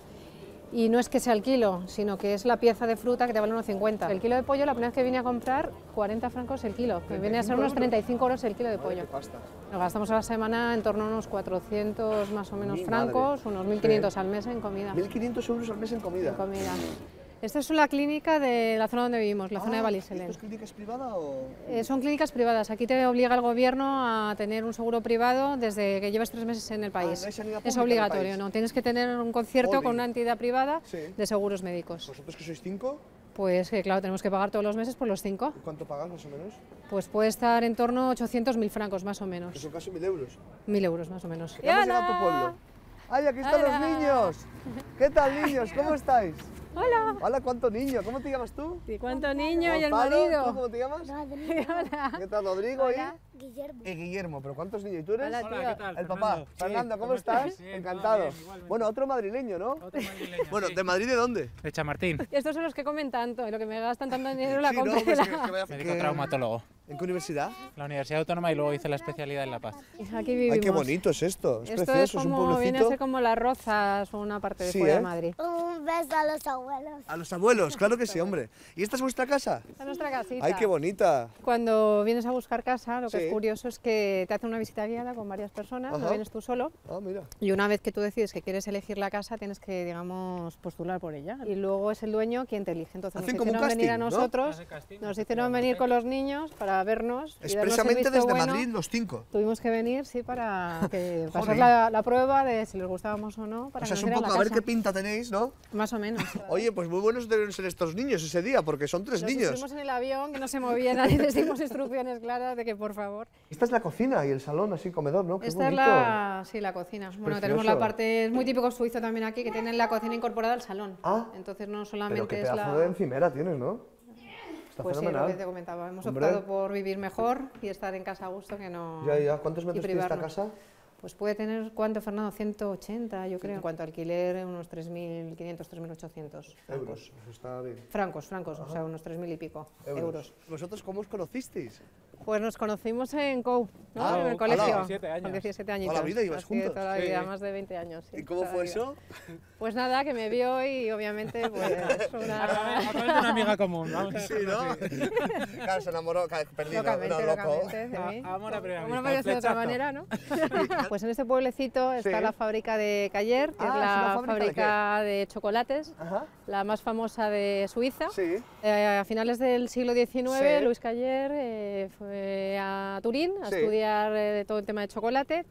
Y no es que sea el kilo, sino que es la pieza de fruta que te vale unos cincuenta. El kilo de pollo, la primera vez que vine a comprar, cuarenta francos el kilo, que viene a ser unos treinta y cinco euros el kilo de pollo. Nos gastamos a la semana en torno a unos cuatrocientos más o menos Mi francos, madre. unos mil quinientos Sí. al mes en comida. mil quinientos euros al mes en comida. En comida. Esta es la clínica de la zona donde vivimos, la zona de Ah, Baliselen. ¿esto es clínicas privada o...? Eh, son clínicas privadas. Aquí te obliga el gobierno a tener un seguro privado desde que llevas tres meses en el país. no hay sanidad Es pública en el obligatorio, país. ¿no? Tienes que tener un concierto Jolín. con una entidad privada Sí. de seguros médicos. ¿Vosotros que sois cinco? Pues que claro, tenemos que pagar todos los meses por los cinco. ¿Cuánto pagáis más o menos? Pues puede estar en torno a ochocientos mil francos más o Que menos. son casi mil euros. Mil euros más o menos. ¿Ya hemos llegado a tu pueblo? ¡Ay, aquí están Hola. los niños! ¿Qué tal, niños? ¿Cómo estáis? Hola. Hola, ¿cuánto niño? ¿Cómo te llamas tú? ¿Y cuánto niño y el Gonzalo, marido? ¿tú cómo te llamas? Hola. ¿Qué tal, Rodrigo? Hola. Y Guillermo. Y Guillermo, ¿pero cuántos niños? ¿Y tú eres? Hola, tío. Hola, ¿qué tal? El papá. Fernando. Fernando, Sí, ¿cómo ¿cómo estás? estás? Bien, Encantado. todo bien, igualmente. Bueno, otro madrileño, ¿no? Otro madrileño, Bueno, ¿de Madrid de dónde? De Chamartín. Estos son los que comen tanto y lo que me gastan tanto dinero en la Sí, no, compra. pues que- que vaya- Médico que- traumatólogo. ¿En qué universidad? La Universidad Autónoma y luego hice la especialidad en La Paz. Aquí vivimos. Ay, qué bonito es esto. Es Esto precioso, es es un como, viene a pueblecito. ser como Las Rozas o una parte de Sí, fuera ¿eh? de Madrid. Un beso a los abuelos. A los abuelos, claro que sí, hombre. ¿Y esta es vuestra casa? Esta es nuestra casita. Ay, qué bonita. Cuando vienes a buscar casa, lo que Sí. es curioso es que te hacen una visita guiada con varias personas, Ajá. no vienes tú solo. Ah, mira. Y una vez que tú decides que quieres elegir la casa, tienes que, digamos, postular por ella. Y luego es el dueño quien te elige. Entonces Hacen nos como un hicieron venir a casting, ¿no? nosotros, Hace casting, nos hicieron venir con los niños para vernos. y darnos el Expresamente visto desde bueno. Madrid, los cinco. Tuvimos que venir, sí, para que pasar Joder. la, la prueba de si les gustábamos o no. Para O sea, es que un nos poco dieran a la ver casa. qué pinta tenéis, ¿no? Más o menos. Oye, pues muy buenos deben ser estos niños ese día, porque son tres Nos niños. estuvimos en el avión, que no se movía nadie, les dimos instrucciones claras de que por favor. Esta es la cocina y el salón, así comedor, ¿no? Qué Esta es bonito. la, sí, la cocina. Bueno, precioso. tenemos la parte, es muy típico suizo también aquí, que tienen la cocina incorporada al salón. Ah. Entonces no Pero solamente qué es pedazo la... de encimera tienes, ¿no? Está Pues sí, fenomenal. lo que te comentaba, hemos Hombre. optado por vivir mejor y estar en casa a gusto que no... Ya, ya. ¿Cuántos y metros tiene esta privarnos. casa? Pues puede tener, ¿cuánto, Fernando? ciento ochenta, yo creo. En cuanto a alquiler, unos tres mil quinientos, tres mil ochocientos francos. Euros, eso está bien. Francos, francos, o sea, unos tres mil y pico euros. ¿Vosotros cómo os conocisteis? Pues nos conocimos en C O U, ¿no? Ah, en el ala. colegio. diecisiete Con años. diecisiete añitos. ¿Toda la vida ibas Así, juntos? Toda la Sí. vida, más de veinte años. Sí, ¿Y cómo toda la fue vida. eso? Pues nada, que me vio y obviamente pues una... A través de una amiga común, vamos a Sí, dejarlo ¿no? así. Claro, se enamoró, ca- perdido, Locamente, no, loco. locamente, de mí. Amor a primera Como no vista, podía ser de otra flechazo. manera, ¿no? Pues en este pueblecito está Sí. la fábrica de Cayer, que Ah, es es una la fábrica de fábrica de, chocolates, Ajá. la más famosa de Suiza. Sí. Eh, a finales del siglo diecinueve, Sí. Luis Cayer eh, fue a Turín a Sí. estudiar eh, todo el tema de chocolate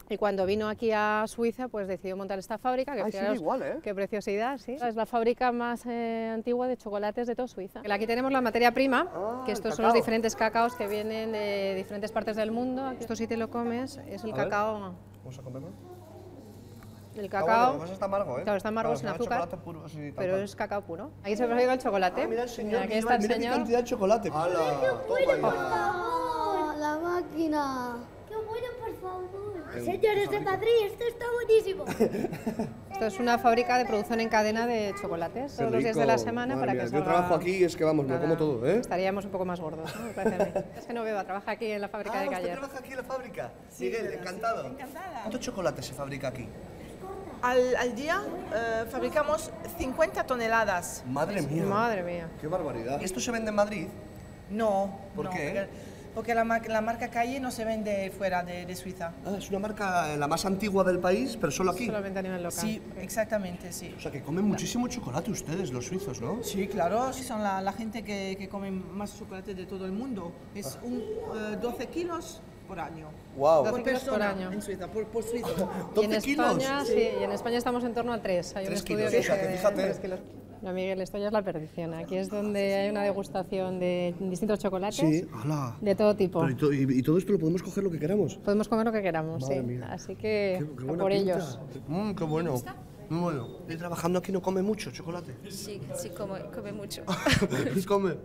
Y cuando vino aquí a Suiza, pues decidió montar esta fábrica, que Ay, sigue fijaros igual, ¿eh? qué preciosidad, sí. Es la fábrica más eh, antigua de chocolates de toda Suiza. Aquí tenemos la materia prima, Ah, que estos el son los cacao. diferentes cacaos que vienen de diferentes partes del mundo. Esto si te lo comes es el A ver. cacao. Vamos a comerlo. El Está cacao. bueno, lo que pasa es que está amargo, ¿eh? Claro, está amargo Claro, sin sabe a azúcar, chocolate puro, así, tal pero cual. es cacao puro. Aquí se fabrica el chocolate. Ah, mira el señor, aquí que está el lleva- mira qué señor. cantidad de chocolate. ¡Hala! Toma ya. ¡Oh, la máquina! ¡Qué bueno, por favor! Señores de Madrid, esto está buenísimo. Esto es una fábrica de producción en cadena de chocolates, Qué todos los días de la rico. semana Madre para mía, que yo salga... trabajo aquí y es que vamos, me lo como Nada, todo, ¿eh? Estaríamos un poco más gordos, ¿no? Me parece a mí. Es que no beba, trabaja aquí en la fábrica Ah, de ¿usted Cayer. trabaja aquí en la fábrica? Miguel, encantado. ¿Cuánto chocolate se fabrica aquí? Al, al día eh, fabricamos cincuenta toneladas. Madre mía. Madre mía. Qué barbaridad. ¿Y esto se vende en Madrid? No. ¿Por no, qué? Porque, porque la, mar- la marca Calle no se vende fuera de, de Suiza. Ah, es una marca eh, la más antigua del país, pero solo aquí. Solamente a nivel local. Sí, exactamente, sí. O sea, que comen muchísimo chocolate ustedes, los suizos, ¿no? Sí, claro, sí, son la, la gente que, que come más chocolate de todo el mundo. Es un eh, doce kilos por año. Wow. Por doce kilos por persona año. en Suiza, por, por suizo. Y en ¿doce kilos? España, sí, y en España estamos en torno a tres. Hay un Tres estudio kilos, que o sea, dice que de fíjate. tres kilos. No, Miguel, esto ya es la perdición. Aquí es donde hay una degustación de distintos chocolates, Sí, hala. de todo tipo. Pero y, to- y- y todo esto lo podemos coger lo que queramos. Podemos comer lo que queramos, Madre sí. mía. Así que Qué, qué a buena por pinta. ellos. Mmm, qué bueno. Muy bueno. ¿Y trabajando aquí no come mucho chocolate? Sí, sí, come, come mucho. come.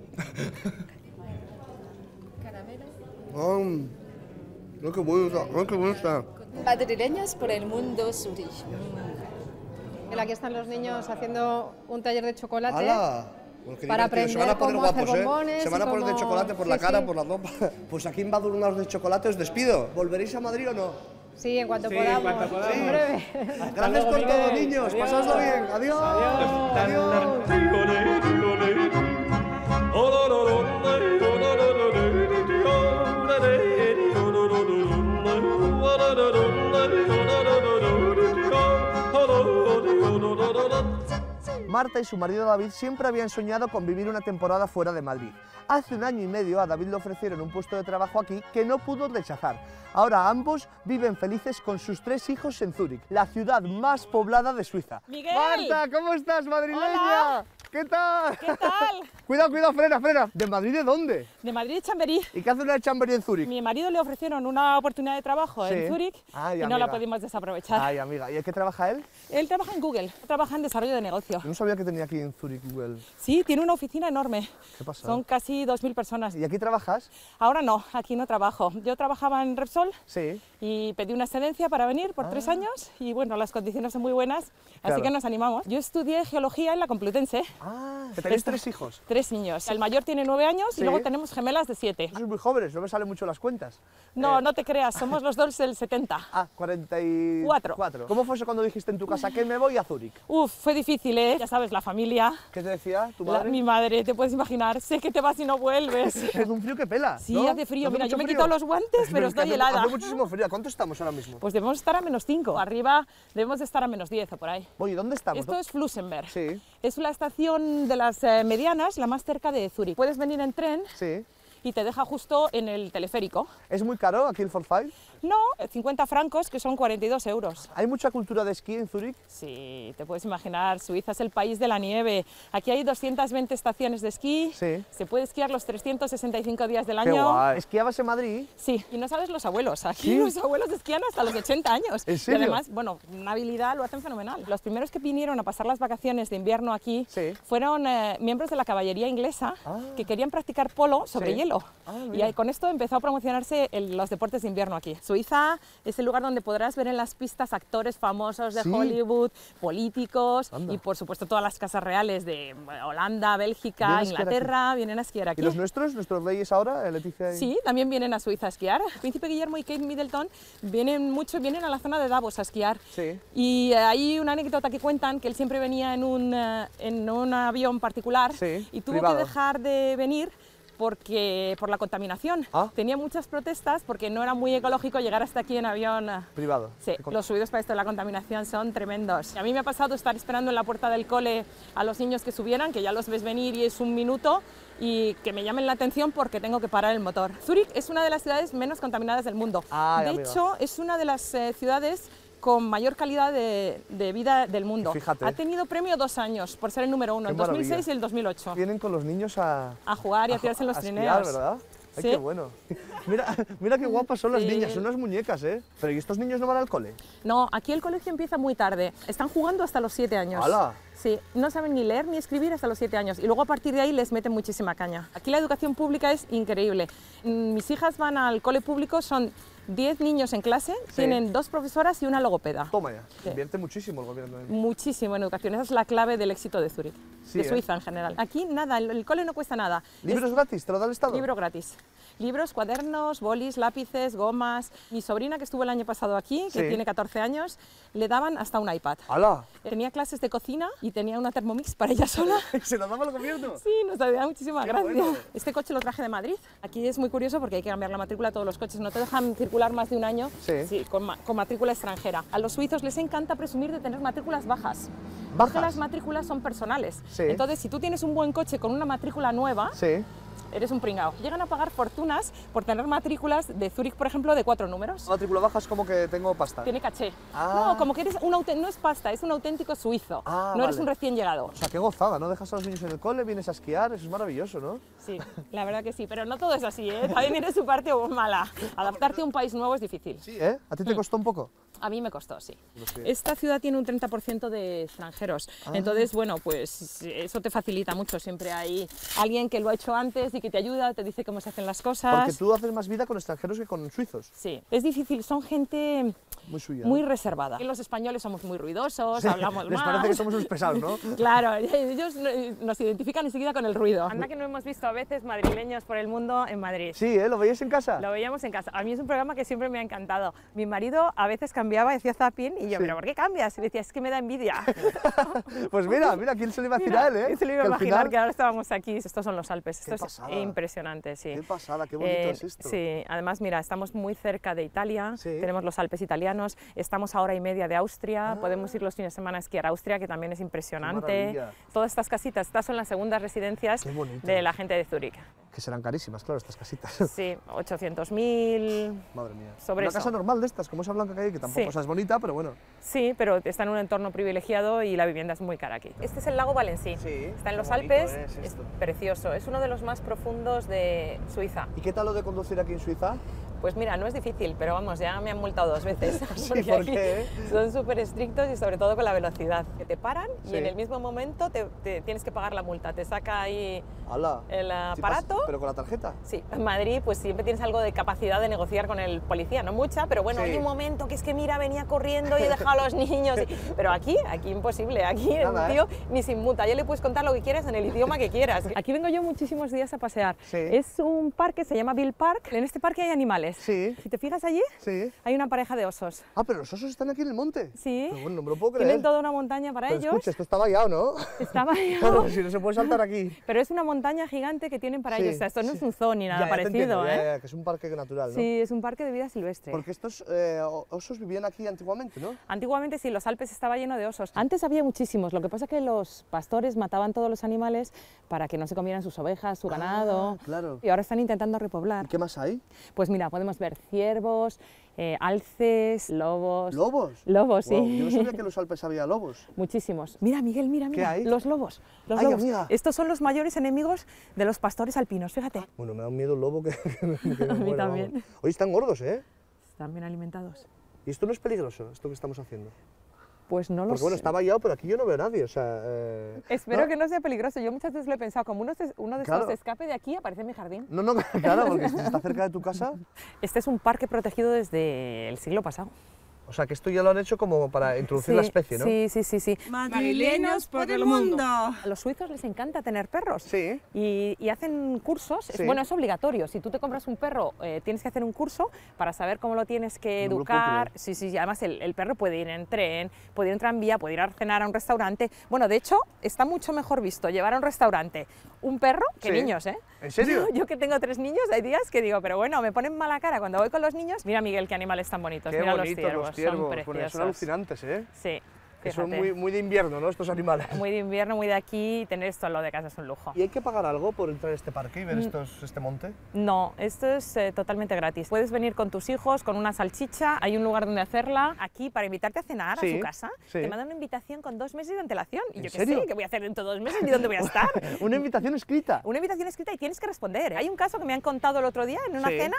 Caramelo. Mm. No, qué bueno está. No, qué bueno está. Madrileños por el mundo, Zurich. Mira, aquí están los niños haciendo un taller de chocolate. ¡Hala! Bueno, qué Para divertido. Se van a aprender poner cómo hacer guapos, ¿eh? bombones Se van a y poner de cómo- chocolate por Sí, la cara, sí. por la ropa. Pues aquí en Badulunaos de chocolate os despido. ¿Volveréis a Madrid o no? Sí, en cuanto Sí, podamos. en cuanto podamos. En breve. Gracias por todo, niños. Pasadlo bien. Adiós. Adiós. Marta y su marido David siempre habían soñado con vivir una temporada fuera de Madrid. Hace un año y medio a David le ofrecieron un puesto de trabajo aquí que no pudo rechazar. Ahora ambos viven felices con sus tres hijos en Zúrich, la ciudad más poblada de Suiza. Miguel. Marta, ¿cómo estás, madrileña? Hola. ¿Qué tal? ¿Qué tal? Cuidado, cuidado, frena, frena. ¿De Madrid de dónde? De Madrid de Chamberí. ¿Y qué hace una de Chamberí en Zúrich? Mi marido le ofrecieron una oportunidad de trabajo Sí. en Zúrich Ay, y no amiga. la pudimos desaprovechar. Ay, amiga. ¿Y en qué trabaja él? Él trabaja en Google, trabaja en desarrollo de negocio. No sabía que tenía aquí en Zúrich Google. Sí, tiene una oficina enorme. ¿Qué pasa? Son casi dos mil personas. ¿Y aquí trabajas? Ahora no, aquí no trabajo. Yo trabajaba en Repsol Sí. y pedí una excedencia para venir por tres años y bueno, las condiciones son muy buenas, Claro. así que nos animamos. Yo estudié geología en la Complutense. Ah, que tenéis Esto- tres hijos. Tres niños. El mayor tiene nueve años Sí. y luego tenemos gemelas de siete. Sois muy jóvenes, no me salen mucho las cuentas. No, Eh, no te creas, somos los dos del setenta. Ah, cuarenta y Cuatro. ¿Cómo fue eso cuando dijiste en tu casa que me voy a Zúrich? Uf, fue difícil, ¿eh? Ya sabes, la familia. ¿Qué te decía tu La- madre? mi madre, te puedes imaginar, sé que te vas y no vuelves. Es un frío que pela, Sí, ¿no? hace frío. ¿No Mira, mucho yo me he frío? quitado los guantes, pero es que estoy hace- helada. Hace muchísimo frío. ¿A cuánto estamos ahora mismo? Pues debemos estar a menos cinco. Arriba debemos de estar a menos diez o por ahí. Oye, ¿dónde estamos? Esto es Flussenberg. Sí. Es la estación de las eh, medianas, la más cerca de Zúrich. Puedes venir en tren Sí. y te deja justo en el teleférico. ¿Es muy caro aquí el Forfait? No, cincuenta francos, que son cuarenta y dos euros. ¿Hay mucha cultura de esquí en Zúrich? Sí, te puedes imaginar, Suiza es el país de la nieve. Aquí hay doscientas veinte estaciones de esquí. Sí. Se puede esquiar los trescientos sesenta y cinco días del Qué año. guay. ¿Esquiabas en Madrid? Sí, y no sabes los abuelos. Aquí ¿Sí? los abuelos esquían hasta los ochenta años. ¿En serio? Y además, bueno, una habilidad lo hacen fenomenal. Los primeros que vinieron a pasar las vacaciones de invierno aquí fueron eh, miembros de la caballería inglesa que querían practicar polo sobre Sí. hielo. Ah, y mira. ahí, con esto empezó a promocionarse el- los deportes de invierno aquí. Suiza es el lugar donde podrás ver en las pistas actores famosos de Sí. Hollywood, políticos Anda. y por supuesto todas las casas reales de bueno, Holanda, Bélgica, Vienen a esquiar Inglaterra, vienen a esquiar aquí. ¿Y los nuestros, nuestros reyes ahora, eh, Leticia? y- Sí, también vienen a Suiza a esquiar. Príncipe Guillermo y Kate Middleton vienen mucho, vienen a la zona de Davos a esquiar. Sí. Y eh, hay una anécdota que cuentan que él siempre venía en un, eh, en un avión particular Sí, y tuvo privado. que dejar de venir porque, por la contaminación. ¿Ah? Tenía muchas protestas porque no era muy ecológico llegar hasta aquí en avión. Privado. Sí, los subidos para esto de la contaminación son tremendos. A mí me ha pasado estar esperando en la puerta del cole a los niños que subieran, que ya los ves venir y es un minuto, y que me llamen la atención porque tengo que parar el motor. Zúrich es una de las ciudades menos contaminadas del mundo. Ah, de hecho, es una de las eh, ciudades con mayor calidad de, de vida del mundo. Fíjate. Ha tenido premio dos años por ser el número uno, Qué el dos mil seis maravilla. y el dos mil ocho. Vienen con los niños a... A jugar y a, a tirarse en los a trineos. esquiar, ¿verdad? Ay, Sí. qué bueno. Mira, mira qué guapas son las Sí. niñas, son unas muñecas, ¿eh? Pero ¿y estos niños no van al cole? No, aquí el colegio empieza muy tarde. Están jugando hasta los siete años. ¡Hala! Sí, no saben ni leer ni escribir hasta los siete años y luego a partir de ahí les meten muchísima caña. Aquí la educación pública es increíble. Mm, Mis hijas van al cole público, son diez niños en clase, Sí. tienen dos profesoras y una logopeda. Toma ya, Sí. invierte muchísimo el gobierno. en- Muchísimo en educación, esa es la clave del éxito de Zúrich, Sí, de ¿eh? Suiza en general. Aquí nada, el, el cole no cuesta nada. ¿Libros Es- gratis? ¿Te lo da el Estado? Libro gratis. Libros, cuadernos, bolis, lápices, gomas. Mi sobrina, que estuvo el año pasado aquí, que Sí. tiene catorce años, le daban hasta un iPad. ¡Hala! Tenía clases de cocina y tenía una Thermomix para ella sola. ¿Se lo daba el gobierno? Sí, nos da muchísima Qué gracia. bueno. Este coche lo traje de Madrid. Aquí es muy curioso porque hay que cambiar la matrícula a todos los coches. No te dejan circular más de un año Sí. con, ma- con matrícula extranjera. A los suizos les encanta presumir de tener matrículas bajas. ¿Bajas? Porque las matrículas son personales. Sí. Entonces, si tú tienes un buen coche con una matrícula nueva, Sí. eres un pringao. Llegan a pagar fortunas por tener matrículas de Zúrich, por ejemplo, de cuatro números. Matrícula baja es como que tengo pasta. Tiene caché. Ah. No, como que eres un auténtico, no es pasta, es un auténtico suizo. Ah, no eres vale. un recién llegado. O sea, qué gozada, ¿no? Dejas a los niños en el cole, vienes a esquiar, eso es maravilloso, ¿no? Sí, la verdad que sí, pero no todo es así, ¿eh? También tiene su parte mala. Adaptarte a un país nuevo es difícil. Sí, ¿eh? ¿A ti te Mm. costó un poco? A mí me costó, sí. Lo sé. Esta ciudad tiene un treinta por ciento de extranjeros, Ah. entonces, bueno, pues eso te facilita mucho. Siempre hay alguien que lo ha hecho antes y que te ayuda, te dice cómo se hacen las cosas. Porque tú haces más vida con extranjeros que con suizos. Sí, es difícil, son gente Muy suya. muy ¿no? reservada. Los españoles somos muy ruidosos, Sí, hablamos les más. parece que somos unos pesados, ¿no? Claro, ellos no- nos identifican enseguida con el ruido. Anda que no hemos visto a veces madrileños por el mundo en Madrid. Sí, ¿eh? ¿Lo veíais en casa? Lo veíamos en casa. A mí es un programa que siempre me ha encantado. Mi marido a veces cambiaba, decía zapping, y yo, Sí. ¿pero por qué cambias? Y decía, es que me da envidia. Pues mira, mira, ¿quién se le iba a decir Mira, a él, eh? ¿quién se lo iba a Que al imaginar final- que ahora estábamos aquí? Estos son los Alpes. Qué Esto pasada. es impresionante, sí. Qué pasada, qué bonito Eh, es esto. Sí, además, mira, estamos muy cerca de Italia, Sí. tenemos los Alpes italianos, estamos a hora y media de Austria, Ah. podemos ir los fines de semana a esquiar a Austria, que también es impresionante. maravilla. Todas estas casitas, estas son las segundas residencias Qué bonito. de la gente de Zúrich. Que serán carísimas, claro, estas casitas. Sí, ochocientos mil. Madre mía. Sobre Una eso. casa normal de estas, como esa blanca que hay, que tampoco Sí. o sea, es bonita, pero bueno. Sí, pero está en un entorno privilegiado y la vivienda es muy cara aquí. Este es el lago Valency. Está en los qué bonito Alpes, es es, esto. precioso. Es uno de los más profundos de Suiza. ¿Y qué tal lo de conducir aquí en Suiza? Pues mira, no es difícil, pero vamos, ya me han multado dos veces. Sí, Porque ¿por aquí qué? son súper estrictos y sobre todo con la velocidad. Que te paran Sí. y en el mismo momento te, te tienes que pagar la multa. Te saca ahí ¡Hala! el Sí, aparato. pas- ¿Pero con la tarjeta? Sí, en Madrid pues siempre tienes algo de capacidad de negociar con el policía, no mucha, pero bueno, Sí. hay un momento que es que mira, venía corriendo y he dejado a los niños. y- Pero aquí, aquí imposible, aquí Nada, el ¿eh? tío ni sin multa, ya le puedes contar lo que quieras en el idioma que quieras. Aquí vengo yo muchísimos días a pasear. Sí. Es un parque, se llama Bill Park. En este parque hay animales. Sí. Si te fijas allí, Sí. hay una pareja de osos. Ah, pero los osos están aquí en el monte. Sí. Pero bueno, no me lo puedo creer. Tienen toda una montaña para Pero ellos. escucha, esto está vallado, ¿no? Está vallado. Claro, si no se puede saltar aquí. Pero es una montaña gigante que tienen para Sí, ellos. O sea, esto no sí. es un zoo ni Ya, nada ya te parecido, entiendo, ya, ¿eh? ya, que es un parque natural, ¿no? Sí, es un parque de vida silvestre. Porque estos eh, o- osos vivían aquí antiguamente, ¿no? Antiguamente sí, los Alpes estaba lleno de osos. Antes había muchísimos, lo que pasa es que los pastores mataban todos los animales para que no se comieran sus ovejas, su ganado. Ah, claro. Y ahora están intentando repoblar. ¿Qué más hay? Pues mira, podemos ver ciervos, eh, alces, lobos. ¿Lobos? Lobos, sí. Guau, yo no sabía que en los Alpes había lobos. Muchísimos. Mira, Miguel, mira, ¿Qué mira. hay? Los lobos. Los Ay, lobos. amiga. Estos son los mayores enemigos de los pastores alpinos, fíjate. Bueno, me da un miedo el lobo que, que me, que me A mí muera, también. vamos. Hoy están gordos, ¿eh? Están bien alimentados. ¿Y esto no es peligroso, esto que estamos haciendo? Pues no lo Porque bueno, sé. está vallado, pero aquí yo no veo a nadie, o sea... eh, Espero ¿no? que no sea peligroso. Yo muchas veces lo he pensado, como uno, se- uno de estos Claro. se escape de aquí, aparece en mi jardín. No, no, claro, porque si está cerca de tu casa... Este es un parque protegido desde el siglo pasado. O sea, que esto ya lo han hecho como para introducir Sí, la especie, ¿no? Sí, sí, sí, sí. Madrileños por el mundo. A los suizos les encanta tener perros. Sí. Y, y hacen cursos. Sí. Es, bueno, es obligatorio. Si tú te compras un perro, eh, tienes que hacer un curso para saber cómo lo tienes que No me lo puedo educar. creer. Sí, sí, y además el, el perro puede ir en tren, puede ir en tranvía, puede ir a cenar a un restaurante. Bueno, de hecho, está mucho mejor visto llevar a un restaurante un perro que Sí. niños, ¿eh? ¿En serio? Yo, yo que tengo tres niños, hay días que digo, pero bueno, me ponen mala cara cuando voy con los niños. Mira, Miguel, qué animales tan bonitos. Qué Mira bonitos los ciervos, los ciervos, son bueno, preciosos. son alucinantes, ¿eh? Sí. Que son fíjate. muy, muy de invierno, ¿no? Estos animales. Muy de invierno, muy de aquí, y tener esto al lado de casa es un lujo. ¿Y hay que pagar algo por entrar a este parque y ver Mm. estos, este monte? No, esto es eh, totalmente gratis. Puedes venir con tus hijos, con una salchicha, hay un lugar donde hacerla. Aquí, para invitarte a cenar Sí, a su casa, sí. te mandan una invitación con dos meses de antelación. Y ¿En yo qué serio? sé, ¿qué voy a hacer dentro de dos meses ni dónde voy a estar? Una invitación escrita. Una invitación escrita y tienes que responder. Hay un caso que me han contado el otro día en una Sí. cena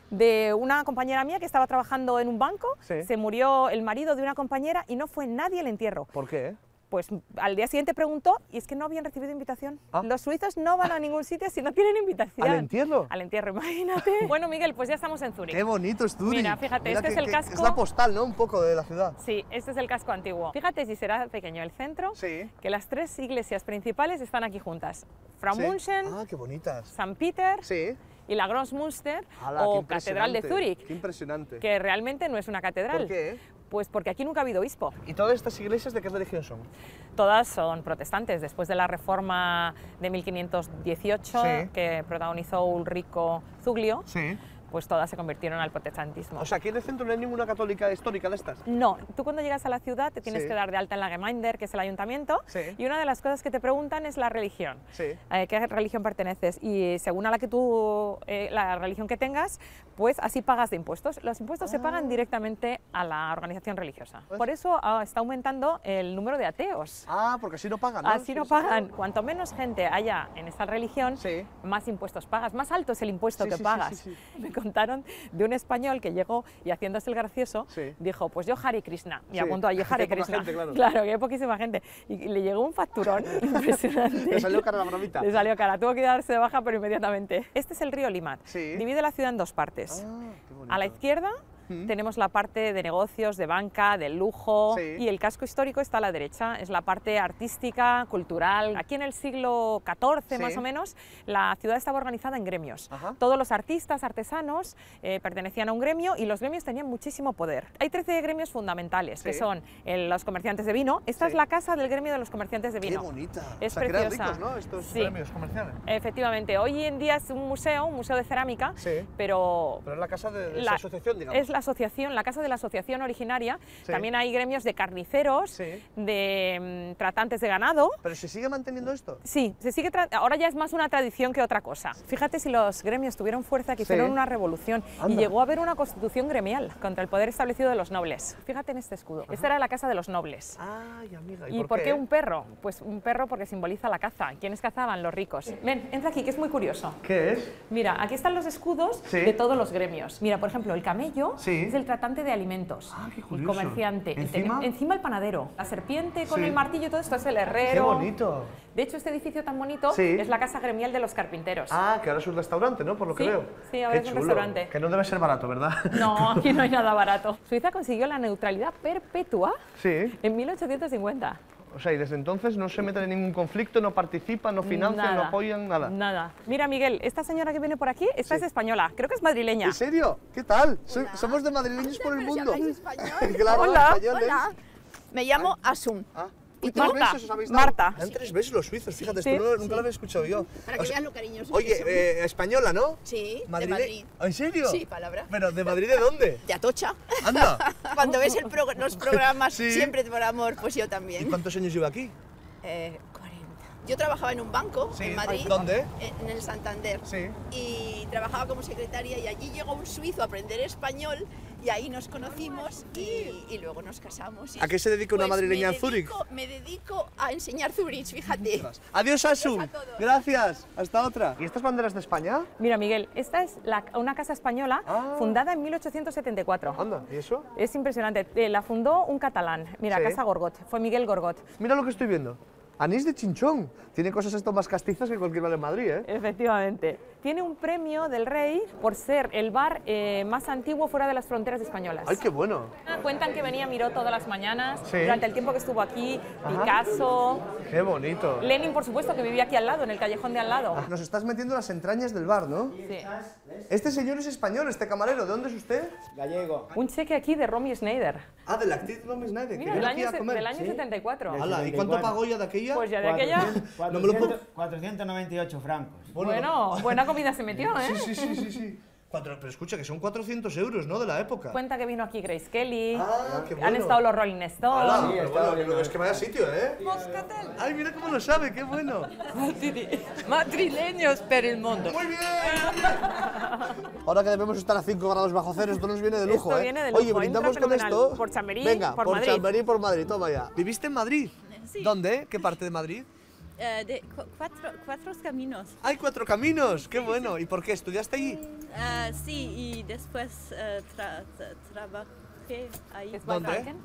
de una compañera mía que estaba trabajando en un banco, Sí. se murió el marido de una compañera y no fue nadie al entierro. ¿Por qué? Pues al día siguiente preguntó y es que no habían recibido invitación. Ah. Los suizos no van a ningún sitio si no tienen invitación. ¿Al entierro? Al entierro, imagínate. Bueno, Miguel, pues ya estamos en Zúrich. Qué bonito es Zúrich. Mira, fíjate, Mira este que- es el que- casco. Es la postal, ¿no? Un poco de la ciudad. Sí, este es el casco antiguo. Fíjate si será pequeño el centro, Sí. que las tres iglesias principales están aquí juntas. Frau Sí. München, Ah, qué bonitas. San Peter Sí. y la Großmünster Ala, o qué Catedral de impresionante, Zúrich, Qué impresionante. que realmente no es una catedral. ¿Por qué? Pues porque aquí nunca ha habido obispo. ¿Y todas estas iglesias de qué religión son? Todas son protestantes. Después de la reforma de mil quinientos dieciocho Sí. que protagonizó Ulrico Zuglio, Sí. pues todas se convirtieron al protestantismo. O sea, aquí en el centro no hay ninguna católica histórica de estas. No, tú cuando llegas a la ciudad te tienes Sí. que dar de alta en la Gemeinde, que es el ayuntamiento, Sí. y una de las cosas que te preguntan es la religión. Sí. Eh, ¿Qué religión perteneces? Y según a la que tú, eh, la religión que tengas, pues así pagas de impuestos. Los impuestos se pagan directamente a la organización religiosa. Pues- Por eso ah, está aumentando el número de ateos. Ah, porque así no pagan, ¿no? Así Sí, no sí. pagan. Cuanto menos gente haya en esta religión, Sí. más impuestos pagas. Más alto es el impuesto Sí, que sí, sí, pagas. sí, sí. Me contaron de un español que llegó y haciéndose el gracioso, Sí. dijo, pues yo Hare Krishna. Y Sí. apuntó allí Hare Qué poca Krishna. gente, claro. Claro, que hay poquísima gente. Y le llegó un facturón impresionante. Le salió cara la bromita. Le salió cara. Tuvo que darse de baja, pero inmediatamente. Este es el río Limat. Sí. Divide la ciudad en dos partes. Ah, qué bonito. A la izquierda Mm. tenemos la parte de negocios, de banca, del lujo, Sí. y el casco histórico está a la derecha, es la parte artística, cultural. Aquí en el siglo catorce Sí. más o menos, la ciudad estaba organizada en gremios. Ajá. Todos los artistas, artesanos eh, pertenecían a un gremio y los gremios tenían muchísimo poder. Hay trece gremios fundamentales, que Sí. son el- los comerciantes de vino. Esta Sí. es la casa del gremio de los comerciantes de Qué vino. bonita. Es o sea, que eran preciosa. ricos, ¿no? Estos Sí. gremios comerciales. Efectivamente, hoy en día es un museo, un museo de cerámica, Sí. pero Pero es la casa de, de la- esa asociación, digamos. es la asociación, la casa de la asociación originaria. Sí. También hay gremios de carniceros, Sí. de mm, tratantes de ganado. ¿Pero se sigue manteniendo esto? Sí, se sigue tra- ahora ya es más una tradición que otra cosa. Fíjate si los gremios tuvieron fuerza, que Sí. hicieron una revolución y Anda. llegó a haber una constitución gremial contra el poder establecido de los nobles. Fíjate en este escudo. Esta era la casa de los nobles. Ay, amiga. ¿Y, por qué? un perro? Pues un perro porque simboliza la caza. ¿Quiénes cazaban? Los ricos. Ven, entra aquí, que es muy curioso. ¿Qué es? Mira, aquí están los escudos Sí. de todos los gremios. Mira, por ejemplo, el camello Sí. es el tratante de alimentos. Ah, qué el curioso. comerciante. El ¿Encima? teni- encima el panadero. La serpiente con Sí. el martillo y todo esto es el ¡Qué herrero. bonito! De hecho, este edificio tan bonito Sí. es la casa gremial de los carpinteros. Ah, que ahora es un restaurante, ¿no? Por lo que Sí, veo. sí, ahora Qué es un chulo. restaurante. Que no debe ser barato, ¿verdad? No, aquí no hay nada barato. Suiza consiguió la neutralidad perpetua Sí. en mil ochocientos cincuenta. O sea, y desde entonces no se meten en ningún conflicto, no participan, no financian, no Nada. apoyan, nada. Nada. Mira, Miguel, esta señora que viene por aquí, esta Sí. es española. Creo que es madrileña. ¿En serio? ¿Qué tal? So- somos de madrileños por el mundo. claro, Hola. españoles. Me llamo Asun. Ah. ¿Y Uy, tú? tres Marta. besos os habéis dado. Marta. Dan tres besos los suizos, fíjate, Sí. esto no- nunca lo había escuchado yo. Para O que sea, veas lo cariñosos que Oye, son. eh, española, ¿no? Sí, Madrile- de Madrid. ¿En serio? Sí, palabra. ¿Pero de Madrid de dónde? De Atocha. Anda. Cuando ves el pro- los programas Sí. siempre por amor, pues yo ¿Y también. cuántos años lleva aquí? Eh, cuarenta. Yo trabajaba en un banco Sí. en Madrid. ¿Dónde? En, en el Santander. Sí. Y trabajaba como secretaria y allí llegó un suizo a aprender español y ahí nos conocimos y, y luego nos casamos. Y ¿A qué se dedica una pues madrileña me en Zúrich? dedico- Me dedico a enseñar Zúrich, fíjate. Adiós, Asun. Gracias. Hasta otra. ¿Y estas banderas de España? Mira, Miguel, esta es la- una casa española fundada en mil ochocientos setenta y cuatro. Anda, ¿y eso? Es impresionante. Eh, la fundó un catalán. Mira, Sí. Casa Gorgot. Fue Miguel Gorgot. Mira lo que estoy viendo. Anís de chinchón. Tiene cosas esto más castizas que cualquier bar en Madrid, ¿eh? Efectivamente. Tiene un premio del rey por ser el bar eh, más antiguo fuera de las fronteras españolas. ¡Ay, qué bueno! Cuentan que venía Miró todas las mañanas, Sí. durante el tiempo que estuvo aquí, Ajá. Picasso, ¡Qué bonito! Lenin, por supuesto, que vivía aquí al lado, en el callejón de al lado. Nos estás metiendo las entrañas del bar, ¿no? Sí. Este señor es español, este camarero. ¿De dónde es usted? Gallego. Un cheque aquí de Romy Schneider. Ah, de la actriz Romy Schneider, que Mira, viene del aquí año, a se- comer. del año ¿Sí? setenta y cuatro. Ala, ¿y cuánto pagó ya de aquella? Pues ya de aquella... No me lo puedo... cuatrocientos noventa y ocho francos. Bueno, buena comida se metió, ¿eh? Sí, sí, sí, sí, sí. Cuatro, pero escucha, que son cuatrocientos euros, ¿no? De la época. Cuenta que vino aquí Grace Kelly, Ah, qué bueno. han estado los Rolling Stones. Ala, pero bueno, pero es que vaya sitio, ¿eh? Ay, mira cómo lo sabe, qué bueno. Madrileños per el mundo. Muy bien. Ahora que debemos estar a cinco grados bajo cero, esto nos viene de lujo, Esto ¿eh? viene de Oye, lujo, brindamos entra con fenomenal. esto. Por Chamberí, Venga, por por Madrid. Chamberí y por Madrid, toma ya. ¿Viviste en Madrid? Sí. ¿Dónde? ¿Qué parte de Madrid? Eh, de cu- cuatro, cuatro caminos. Hay cuatro caminos, qué bueno. ¿Y por qué? ¿Estudiaste allí? Eh, sí, y después eh, tra- tra- trabajé ahí. ¿Dónde? Eh,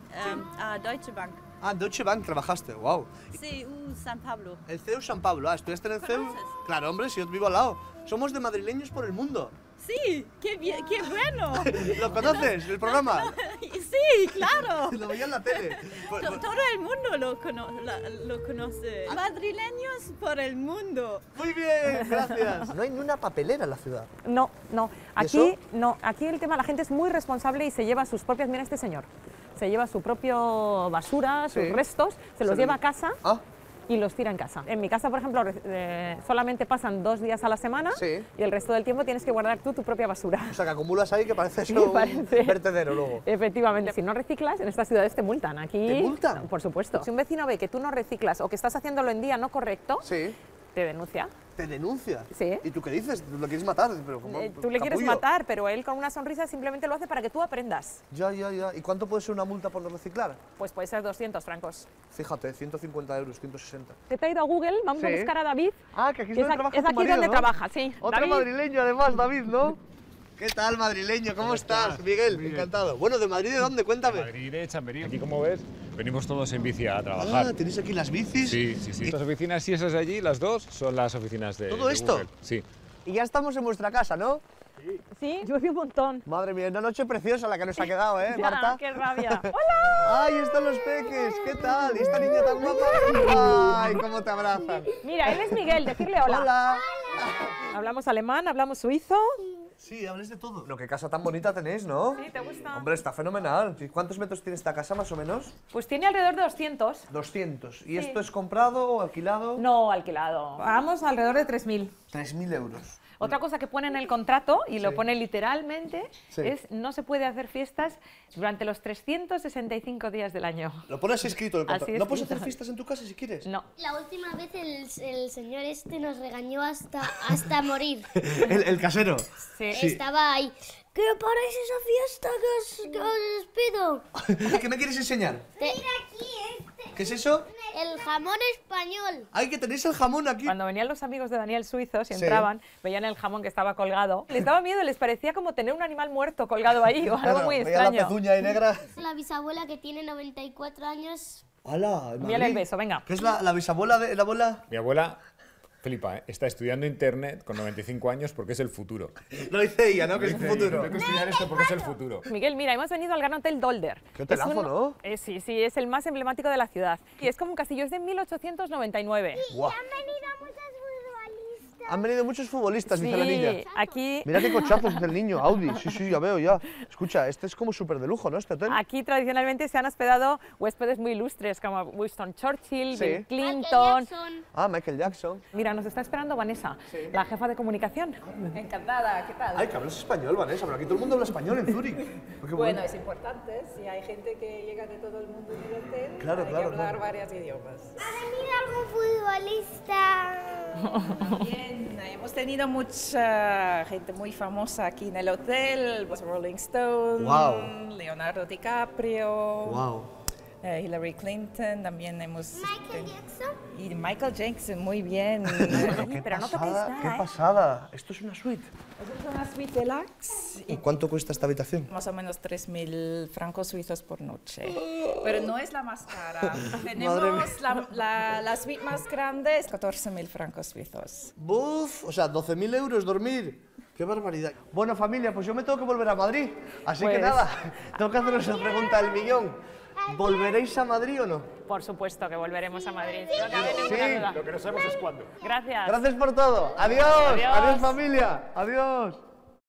a Deutsche Bank. Ah, en Deutsche Bank trabajaste, wow. C U San Pablo. El C E U San Pablo, ah, ¿estudiaste en el C E U? Claro, hombre, si yo vivo al lado. Somos de madrileños por el mundo. Sí, qué, bien, qué bueno. ¿Lo conoces, el programa? Sí, claro. Lo veía en la tele. To- Todo el mundo lo, cono- la- lo conoce. Madrileños por el mundo. Muy bien, gracias. No hay ni una papelera en la ciudad. No, no. ¿Y Aquí, eso? no. Aquí el tema, la gente es muy responsable y se lleva sus propias, mira este señor, se lleva su propio basura, sus Sí. restos, se los Se lleva lo- a casa Ah. y los tira en casa. En mi casa, por ejemplo, re- eh, solamente pasan dos días a la semana Sí. y el resto del tiempo tienes que guardar tú tu propia basura. O sea, que acumulas ahí que parece Sí, eso un parece. vertedero luego. Efectivamente, si no reciclas, en estas ciudades te multan. Aquí, ¿Te multan? Por supuesto. Si un vecino ve que tú no reciclas o que estás haciéndolo en día no correcto, Sí. te denuncia. ¿Te denuncia? Sí. ¿Y tú qué dices? ¿Lo quieres matar? Pero como Eh, tú le quieres capullo. matar, pero él con una sonrisa simplemente lo hace para que tú aprendas. Ya, ya, ya. ¿Y cuánto puede ser una multa por no reciclar? Pues puede ser doscientos francos. Fíjate, ciento cincuenta euros, ciento sesenta. Te he traído a Google, vamos a Sí. buscar a David. Ah, que aquí es que donde ac- trabaja es tu aquí marido, donde ¿no? trabaja, sí. Otro David. madrileño además, David, ¿no? ¿Qué tal, madrileño? ¿Cómo, estás, Miguel? Encantado. Bueno, ¿de Madrid de dónde? Cuéntame. Madrid de Chamberí. Aquí, como ves, venimos todos en bici a trabajar. Ah, ¿tenéis aquí las bicis? Sí, sí, sí. Las oficinas, si esas de allí, las dos, son las oficinas de ¿Todo de esto? Google. Sí. Y ya estamos en vuestra casa, ¿no? Sí, llueve un montón. Madre mía, una noche preciosa la que nos ha quedado, ¿eh, Ya, Marta? qué rabia. ¡Hola! ¡Ay, están los peques! ¿Qué tal? ¿Y esta niña tan guapa? ¡Ay, cómo te abrazan! Mira, él es Miguel, decirle hola. Hola. Hablamos alemán, hablamos suizo. Sí, hables de todo. No, qué casa tan bonita tenéis, ¿no? Sí, ¿te gusta? Hombre, está fenomenal. ¿Y cuántos metros tiene esta casa, más o menos? Pues tiene alrededor de doscientos. doscientos. ¿Y Sí. esto es comprado o alquilado? No, alquilado. Vamos alrededor de tres mil. tres mil euros. Otra cosa que pone en el contrato, y lo Sí. pone literalmente, Sí. es no se puede hacer fiestas durante los trescientos sesenta y cinco días del año. Lo pones escrito en el contrato. Así ¿No puedes escrito. hacer fiestas en tu casa si quieres? No. La última vez el, el señor este nos regañó hasta, hasta morir. el, el casero. Sí. Estaba ahí. ¿Qué paráis esa fiesta que os, que os despido? ¿Qué me quieres enseñar? Mira aquí este. ¿Qué es eso? El jamón español. ¡Ay, que tenéis el jamón aquí! Cuando venían los amigos de Daniel suizos y Sí. entraban, veían el jamón que estaba colgado. Les daba miedo, les parecía como tener un animal muerto colgado ahí o algo Claro, muy veía la extraño. pezuña ahí negra. La bisabuela que tiene noventa y cuatro años. ¡Hala! en Envíale Madrid. el beso, venga. ¿Qué es la, la bisabuela de la abuela? Mi abuela, flipa, ¿eh? Está estudiando Internet con noventa y cinco años porque es el futuro. Lo dice ella, ¿no? Que es un Dice, futuro. Tengo que estudiar esto porque es el futuro. Miguel, mira, hemos venido al Gran Hotel Dolder. Qué hotelazo, Es un- ¿no? eh, sí, sí, es el más emblemático de la ciudad. Y es como un castillo, es de mil ochocientos noventa y nueve. Guau. Han venido muchos futbolistas. Han venido muchos futbolistas, dice la Sí, niña. aquí... Mira qué cochazos dice el niño, Audi. Sí, sí, ya veo, ya. Escucha, este es como súper de lujo, ¿no? Este hotel. Aquí tradicionalmente se han hospedado huéspedes muy ilustres como Winston Churchill, Sí. Bill Clinton. Ah, Michael Jackson. Mira, nos está esperando Vanessa, la jefa de comunicación. Encantada, ¿qué tal? Ay, que hablas español, Vanessa, pero aquí todo el mundo habla español en Zúrich. Qué Bueno, es importante, si hay gente que llega de todo el mundo en el hotel, Claro, hay claro, que hablar claro. varios idiomas. ¿Ha venido algún futbolista? También hemos tenido mucha gente muy famosa aquí en el hotel, pues Rolling Stone, Guau. Leonardo DiCaprio, Wow. eh, Hillary Clinton, también hemos... Michael Jackson. Y Michael Jackson, muy bien. Qué Pero no toquéis pasada, nada, qué ¿eh? pasada. Esto es una suite. Es una suite deluxe. ¿Y cuánto cuesta esta habitación? Más o menos tres mil francos suizos por noche. Pero no es la más cara. Tenemos la, la, la suite más grande, es catorce mil francos suizos. ¡Buf! O sea, doce mil euros dormir. ¡Qué barbaridad! Bueno, familia, pues yo me tengo que volver a Madrid. Así Pues... que nada, tengo que haceros la pregunta del millón. ¿Volveréis a Madrid o no? Por supuesto que volveremos a Madrid. No cabe Sí, ninguna duda. Lo que no sabemos es cuándo. Gracias. Gracias por todo. Adiós. Adiós. Adiós, familia. Adiós.